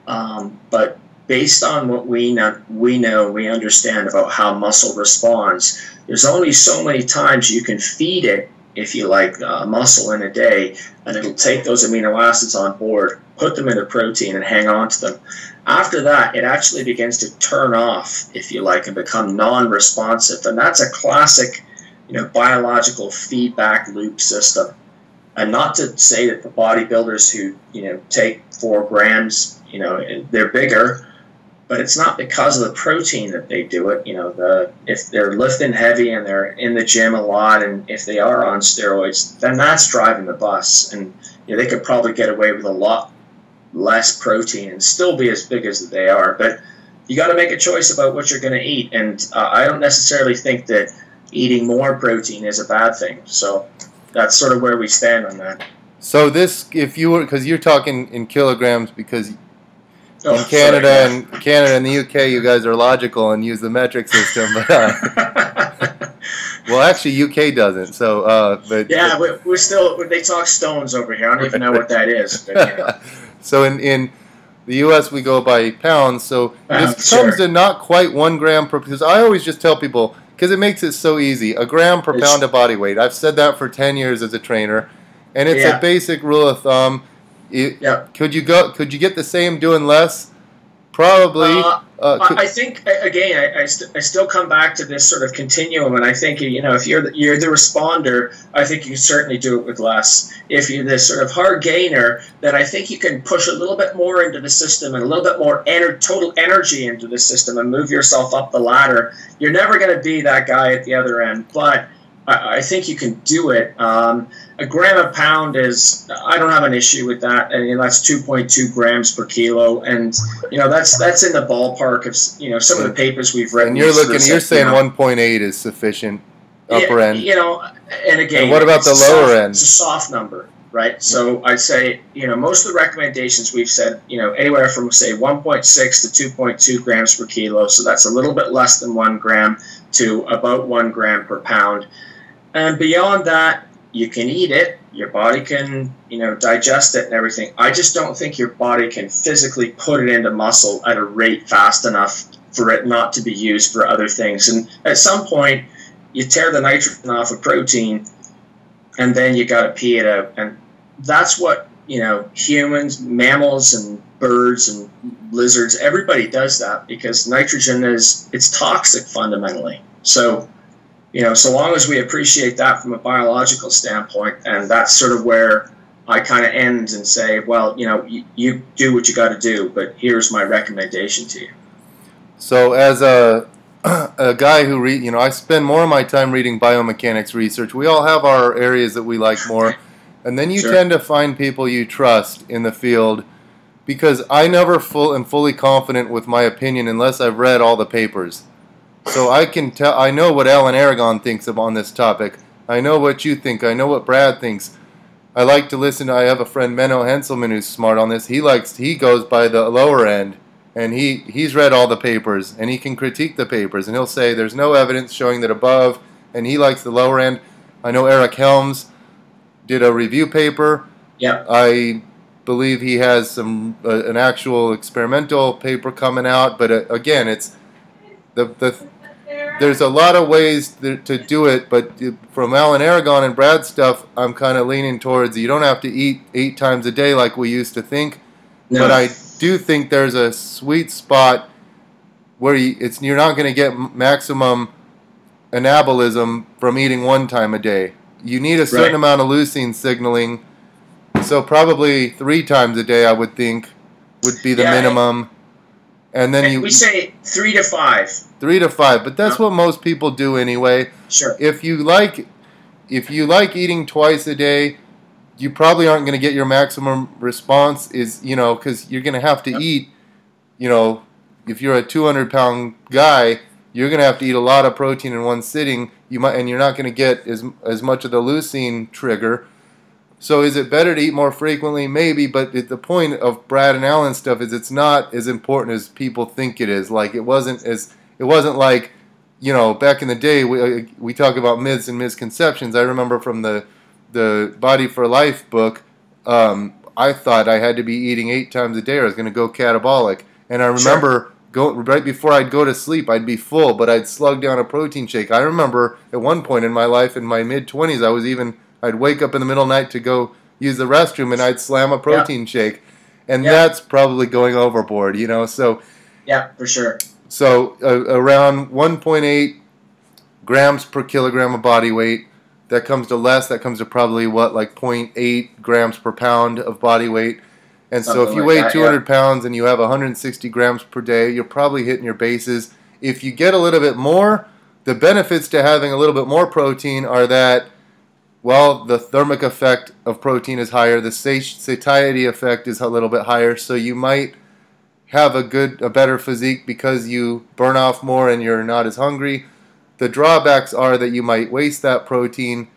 Um, but based on what we know, we know, we understand about how muscle responds, there's only so many times you can feed it, if you like, uh, muscle in a day, and it'll take those amino acids on board, put them into protein, and hang on to them. After that, it actually begins to turn off, if you like, and become non-responsive. And that's a classic, you know, biological feedback loop system. And not to say that the bodybuilders who, you know, take four grams, you know, they're bigger, but it's not because of the protein that they do it. You know, the if they're lifting heavy and they're in the gym a lot, and if they are on steroids, then that's driving the bus. And, you know, they could probably get away with a lot less protein and still be as big as they are. But you got to make a choice about what you're going to eat. And uh, I don't necessarily think that eating more protein is a bad thing. So that's sort of where we stand on that. So this, if you were, because you're talking in kilograms, because oh, in Canada sorry, yeah. and Canada and the U K, you guys are logical and use the metric system. But, uh, well, actually, U K doesn't. So, uh, but yeah, but, we're still they talk stones over here. I don't even know what that is. But, you know. So in in the U S we go by pounds. So Uh, this sure. comes to not quite one gram per. Because I always just tell people, because it makes it so easy, a gram per It's- pound of body weight. I've said that for ten years as a trainer, and it's Yeah. a basic rule of thumb. It, Yeah. Could you go? Could you get the same doing less? Probably. Uh, Uh, I I think again, I, I, st I still come back to this sort of continuum, and I think you know if you're the, you're the responder, I think you can certainly do it with less. If you're this sort of hard gainer, then I think you can push a little bit more into the system and a little bit more ener total energy into the system and move yourself up the ladder. You're never going to be that guy at the other end, but I, I think you can do it. Um, a gram a pound is, I don't have an issue with that. I mean, that's two point two grams per kilo, and you know that's that's in the ballpark of you know some of the papers we've read. And you're looking, you're saying one point eight is sufficient upper yeah, end. You know, and again, and what about the lower soft, end? It's a soft number, right? So I'd say you know most of the recommendations we've said you know anywhere from say one point six to two point two grams per kilo. So that's a little bit less than one gram to about one gram per pound, and beyond that. You can eat it, your body can, you know, digest it and everything. I just don't think your body can physically put it into muscle at a rate fast enough for it not to be used for other things. And at some point, you tear the nitrogen off of protein, and then you got to pee it out. And that's what, you know, humans, mammals, and birds and lizards, everybody does that because nitrogen is, it's toxic fundamentally. So, you know, so long as we appreciate that from a biological standpoint, and that's sort of where I kind of end and say, well, you know, you, you do what you got to do, but here's my recommendation to you. So as a a guy who read, you know, I spend more of my time reading biomechanics research. We all have our areas that we like more, and then you Sure. tend to find people you trust in the field, because I never full am fully confident with my opinion unless I've read all the papers. So I can tell, I know what Alan Aragon thinks of on this topic. I know what you think. I know what Brad thinks. I like to listen to, I have a friend, Menno Henselman, who's smart on this. He likes, he goes by the lower end, and he, he's read all the papers, and he can critique the papers, and he'll say there's no evidence showing that above, and he likes the lower end. I know Eric Helms did a review paper. Yeah. I believe he has some, uh, an actual experimental paper coming out, but uh, again, it's, the, the, there's a lot of ways th to do it, but from Alan Aragon and Brad's stuff, I'm kind of leaning towards you don't have to eat eight times a day like we used to think. No. But I do think there's a sweet spot where you, it's you're not going to get maximum anabolism from eating one time a day. You need a certain right. amount of leucine signaling, so probably three times a day, I would think, would be the yeah, minimum. And then and you we say three to five. Three to five, but that's no. what most people do anyway. Sure. If you like, if you like eating twice a day, you probably aren't going to get your maximum response. Is you know because you're going to have to yep. eat. You know, if you're a two hundred pound guy, you're going to have to eat a lot of protein in one sitting. You might, and you're not going to get as as much of the leucine trigger. So is it better to eat more frequently? Maybe, but the point of Brad and Alan's stuff is it's not as important as people think it is. Like it wasn't as It wasn't like, you know, back in the day, we, we talk about myths and misconceptions. I remember from the the Body for Life book, um, I thought I had to be eating eight times a day or I was going to go catabolic. And I remember sure. go, right before I'd go to sleep, I'd be full, but I'd slug down a protein shake. I remember at one point in my life, in my mid-twenties, I was even, I'd wake up in the middle of the night to go use the restroom and I'd slam a protein yeah. shake. And yeah. that's probably going overboard, you know, so. Yeah, for sure. So uh, around one point eight grams per kilogram of body weight. That comes to less. That comes to probably what, like zero point eight grams per pound of body weight. And Something so if you like weigh that, two hundred yeah. pounds and you have one hundred sixty grams per day, you're probably hitting your bases. If you get a little bit more, the benefits to having a little bit more protein are that, well, the thermic effect of protein is higher. The satiety effect is a little bit higher. So you might have a good, a better physique because you burn off more and you're not as hungry. The drawbacks are that you might waste that protein,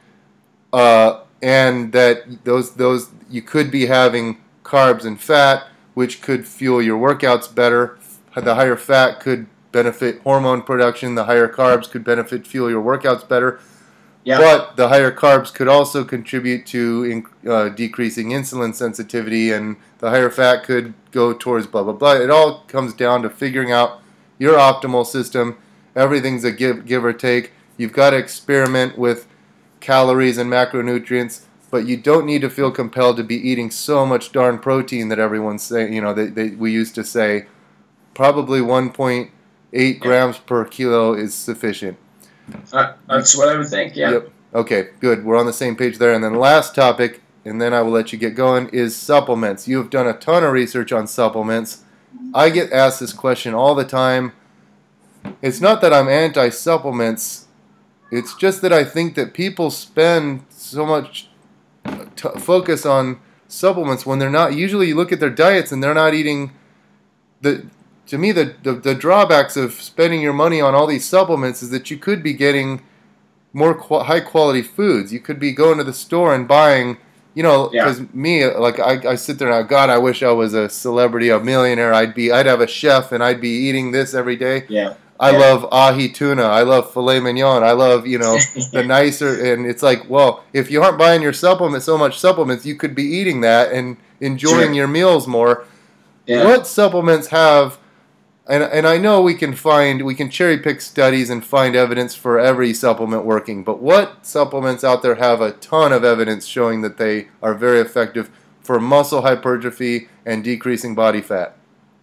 uh, and that those those you could be having carbs and fat, which could fuel your workouts better. The higher fat could benefit hormone production. The higher carbs could benefit fuel your workouts better. Yeah. But the higher carbs could also contribute to uh, decreasing insulin sensitivity, and the higher fat could go towards blah, blah, blah. It all comes down to figuring out your optimal system. Everything's a give, give or take. You've got to experiment with calories and macronutrients, but you don't need to feel compelled to be eating so much darn protein that everyone's saying, you know, they, they, we used to say, probably one point eight Yeah. grams per kilo is sufficient. Uh, that's what I would think, yeah. Yep. Okay, good. We're on the same page there. And then the last topic, and then I will let you get going, is supplements. You have done a ton of research on supplements. I get asked this question all the time. It's not that I'm anti-supplements. It's just that I think that people spend so much t focus on supplements when they're not. Usually you look at their diets and they're not eating. The To me, the, the, the drawbacks of spending your money on all these supplements is that you could be getting more qu high quality foods. You could be going to the store and buying, you know, because yeah. me, like I, I sit there and I, God, I wish I was a celebrity, a millionaire. I'd be, I'd have a chef and I'd be eating this every day. Yeah. I yeah. love ahi tuna. I love filet mignon. I love, you know, the nicer, and it's like, well, if you aren't buying your supplement, so much supplements, you could be eating that and enjoying sure. your meals more. Yeah. What supplements have, and, and I know we can find, we can cherry pick studies and find evidence for every supplement working, but what supplements out there have a ton of evidence showing that they are very effective for muscle hypertrophy and decreasing body fat?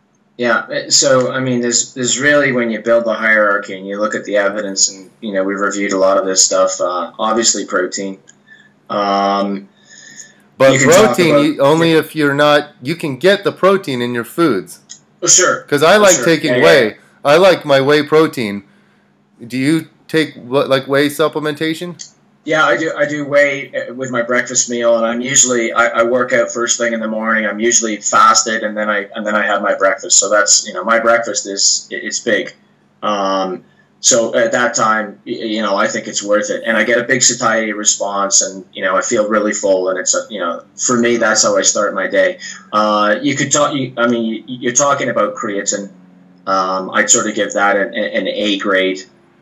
Yeah, so I mean, there's there's really, when you build the hierarchy and you look at the evidence, and you know we've reviewed a lot of this stuff. Uh, obviously, protein. Um, but protein about, you, only yeah. if you're not. You can get the protein in your foods. Well, sure. Because I like sure. taking yeah, whey. Yeah. I like my whey protein. Do you take like whey supplementation? Yeah, I do. I do whey with my breakfast meal, and I'm usually I, I work out first thing in the morning. I'm usually fasted, and then I and then I have my breakfast. So that's you know my breakfast is it's big. Um, so at that time, you know, I think it's worth it, and I get a big satiety response, and you know I feel really full, and it's a, you know for me that's how I start my day. Uh, you could talk. You, I mean, you're talking about creatine. Um, I'd sort of give that an, an A grade.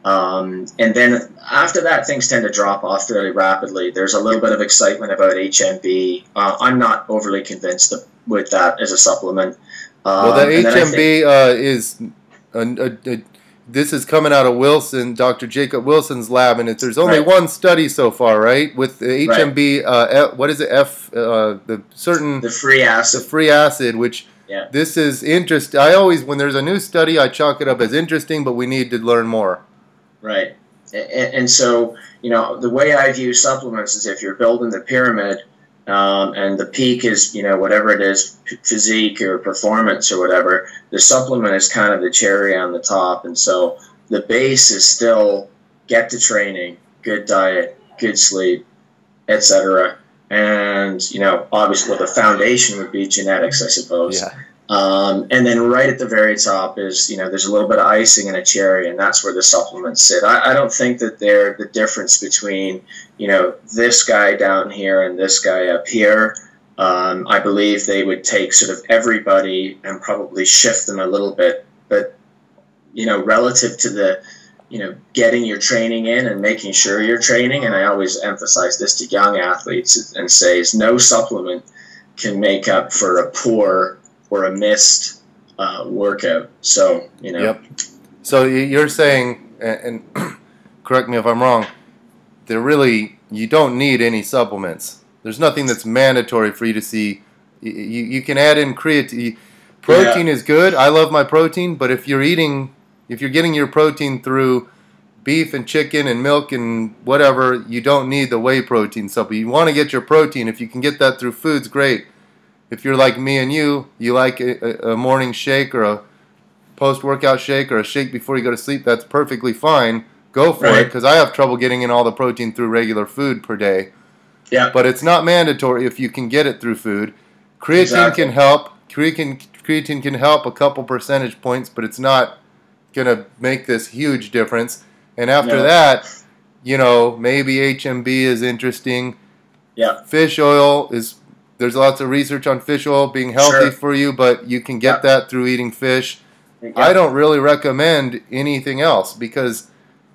Um, and then after that, things tend to drop off fairly rapidly. There's a little bit of excitement about H M B. Uh, I'm not overly convinced with that as a supplement. Um, well, the H M B uh, is a, a, a, this is coming out of Wilson, Doctor Jacob Wilson's lab, and it, there's only right. one study so far, right? With the H M B, right. uh, F, what is it? F, uh, the certain the free acid, the free acid, which yeah. this is interesting. I always, when there's a new study, I chalk it up as interesting, but we need to learn more. Right. And, and so, you know, the way I view supplements is if you're building the pyramid um, and the peak is, you know, whatever it is, physique or performance or whatever, the supplement is kind of the cherry on the top. And so the base is still get to training, good diet, good sleep, et cetera. And, you know, obviously, well, the foundation would be genetics, I suppose. Yeah. Um, and then right at the very top is, you know, there's a little bit of icing and a cherry, and that's where the supplements sit. I, I don't think that they're the difference between, you know, this guy down here and this guy up here. Um, I believe they would take sort of everybody and probably shift them a little bit. But, you know, relative to the, you know, getting your training in and making sure you're training, and I always emphasize this to young athletes and say is no supplement can make up for a poor or a missed uh, workout. So, you know. Yep. So you're saying, and, and correct me if I'm wrong, there really, you don't need any supplements. There's nothing that's mandatory for you to see. You, you can add in creatine. Protein yeah. is good. I love my protein, but if you're eating, if you're getting your protein through beef and chicken and milk and whatever, you don't need the whey protein supplement. You want to get your protein. If you can get that through foods, great. If you're like me and you, you like a, a morning shake or a post-workout shake or a shake before you go to sleep, that's perfectly fine. Go for right. it, because I have trouble getting in all the protein through regular food per day. Yeah. But it's not mandatory if you can get it through food. Creatine exactly. can help. Creatine, creatine can help a couple percentage points, but it's not going to make this huge difference. And after no. that, you know, maybe H M B is interesting. Yeah. Fish oil is... There's lots of research on fish oil being healthy sure. for you, but you can get yeah. that through eating fish. Yeah. I don't really recommend anything else because,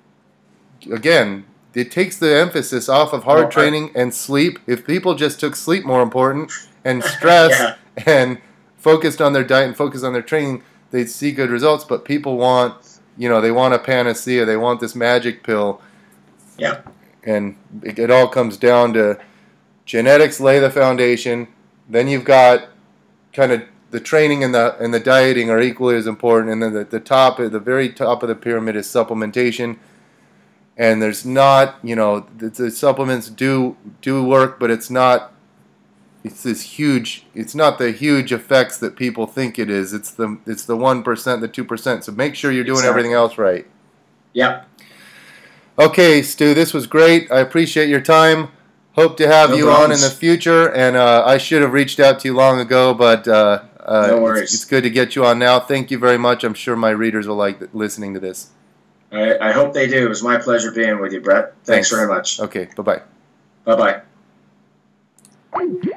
again, it takes the emphasis off of hard oh, training I, and sleep. If people just took sleep more important and stress yeah. and focused on their diet and focused on their training, they'd see good results. But people want, you know, they want a panacea. They want this magic pill. Yeah. And it, it all comes down to genetics lay the foundation. Then you've got kind of the training and the and the dieting are equally as important. And then the, the top, the very top of the pyramid is supplementation. And there's not, you know, the, the supplements do do work, but it's not. It's this huge. It's not the huge effects that people think it is. It's the it's the one percent, the two percent. So make sure you're doing Exactly. everything else right. Yep. Okay, Stu, this was great. I appreciate your time. Hope to have No you problems. on in the future. And uh, I should have reached out to you long ago, but uh, uh, no worries. It's, it's good to get you on now. Thank you very much. I'm sure my readers will like listening to this. I, I hope they do. It was my pleasure being with you, Brett. Thanks, Thanks. very much. Okay, bye-bye. Bye-bye.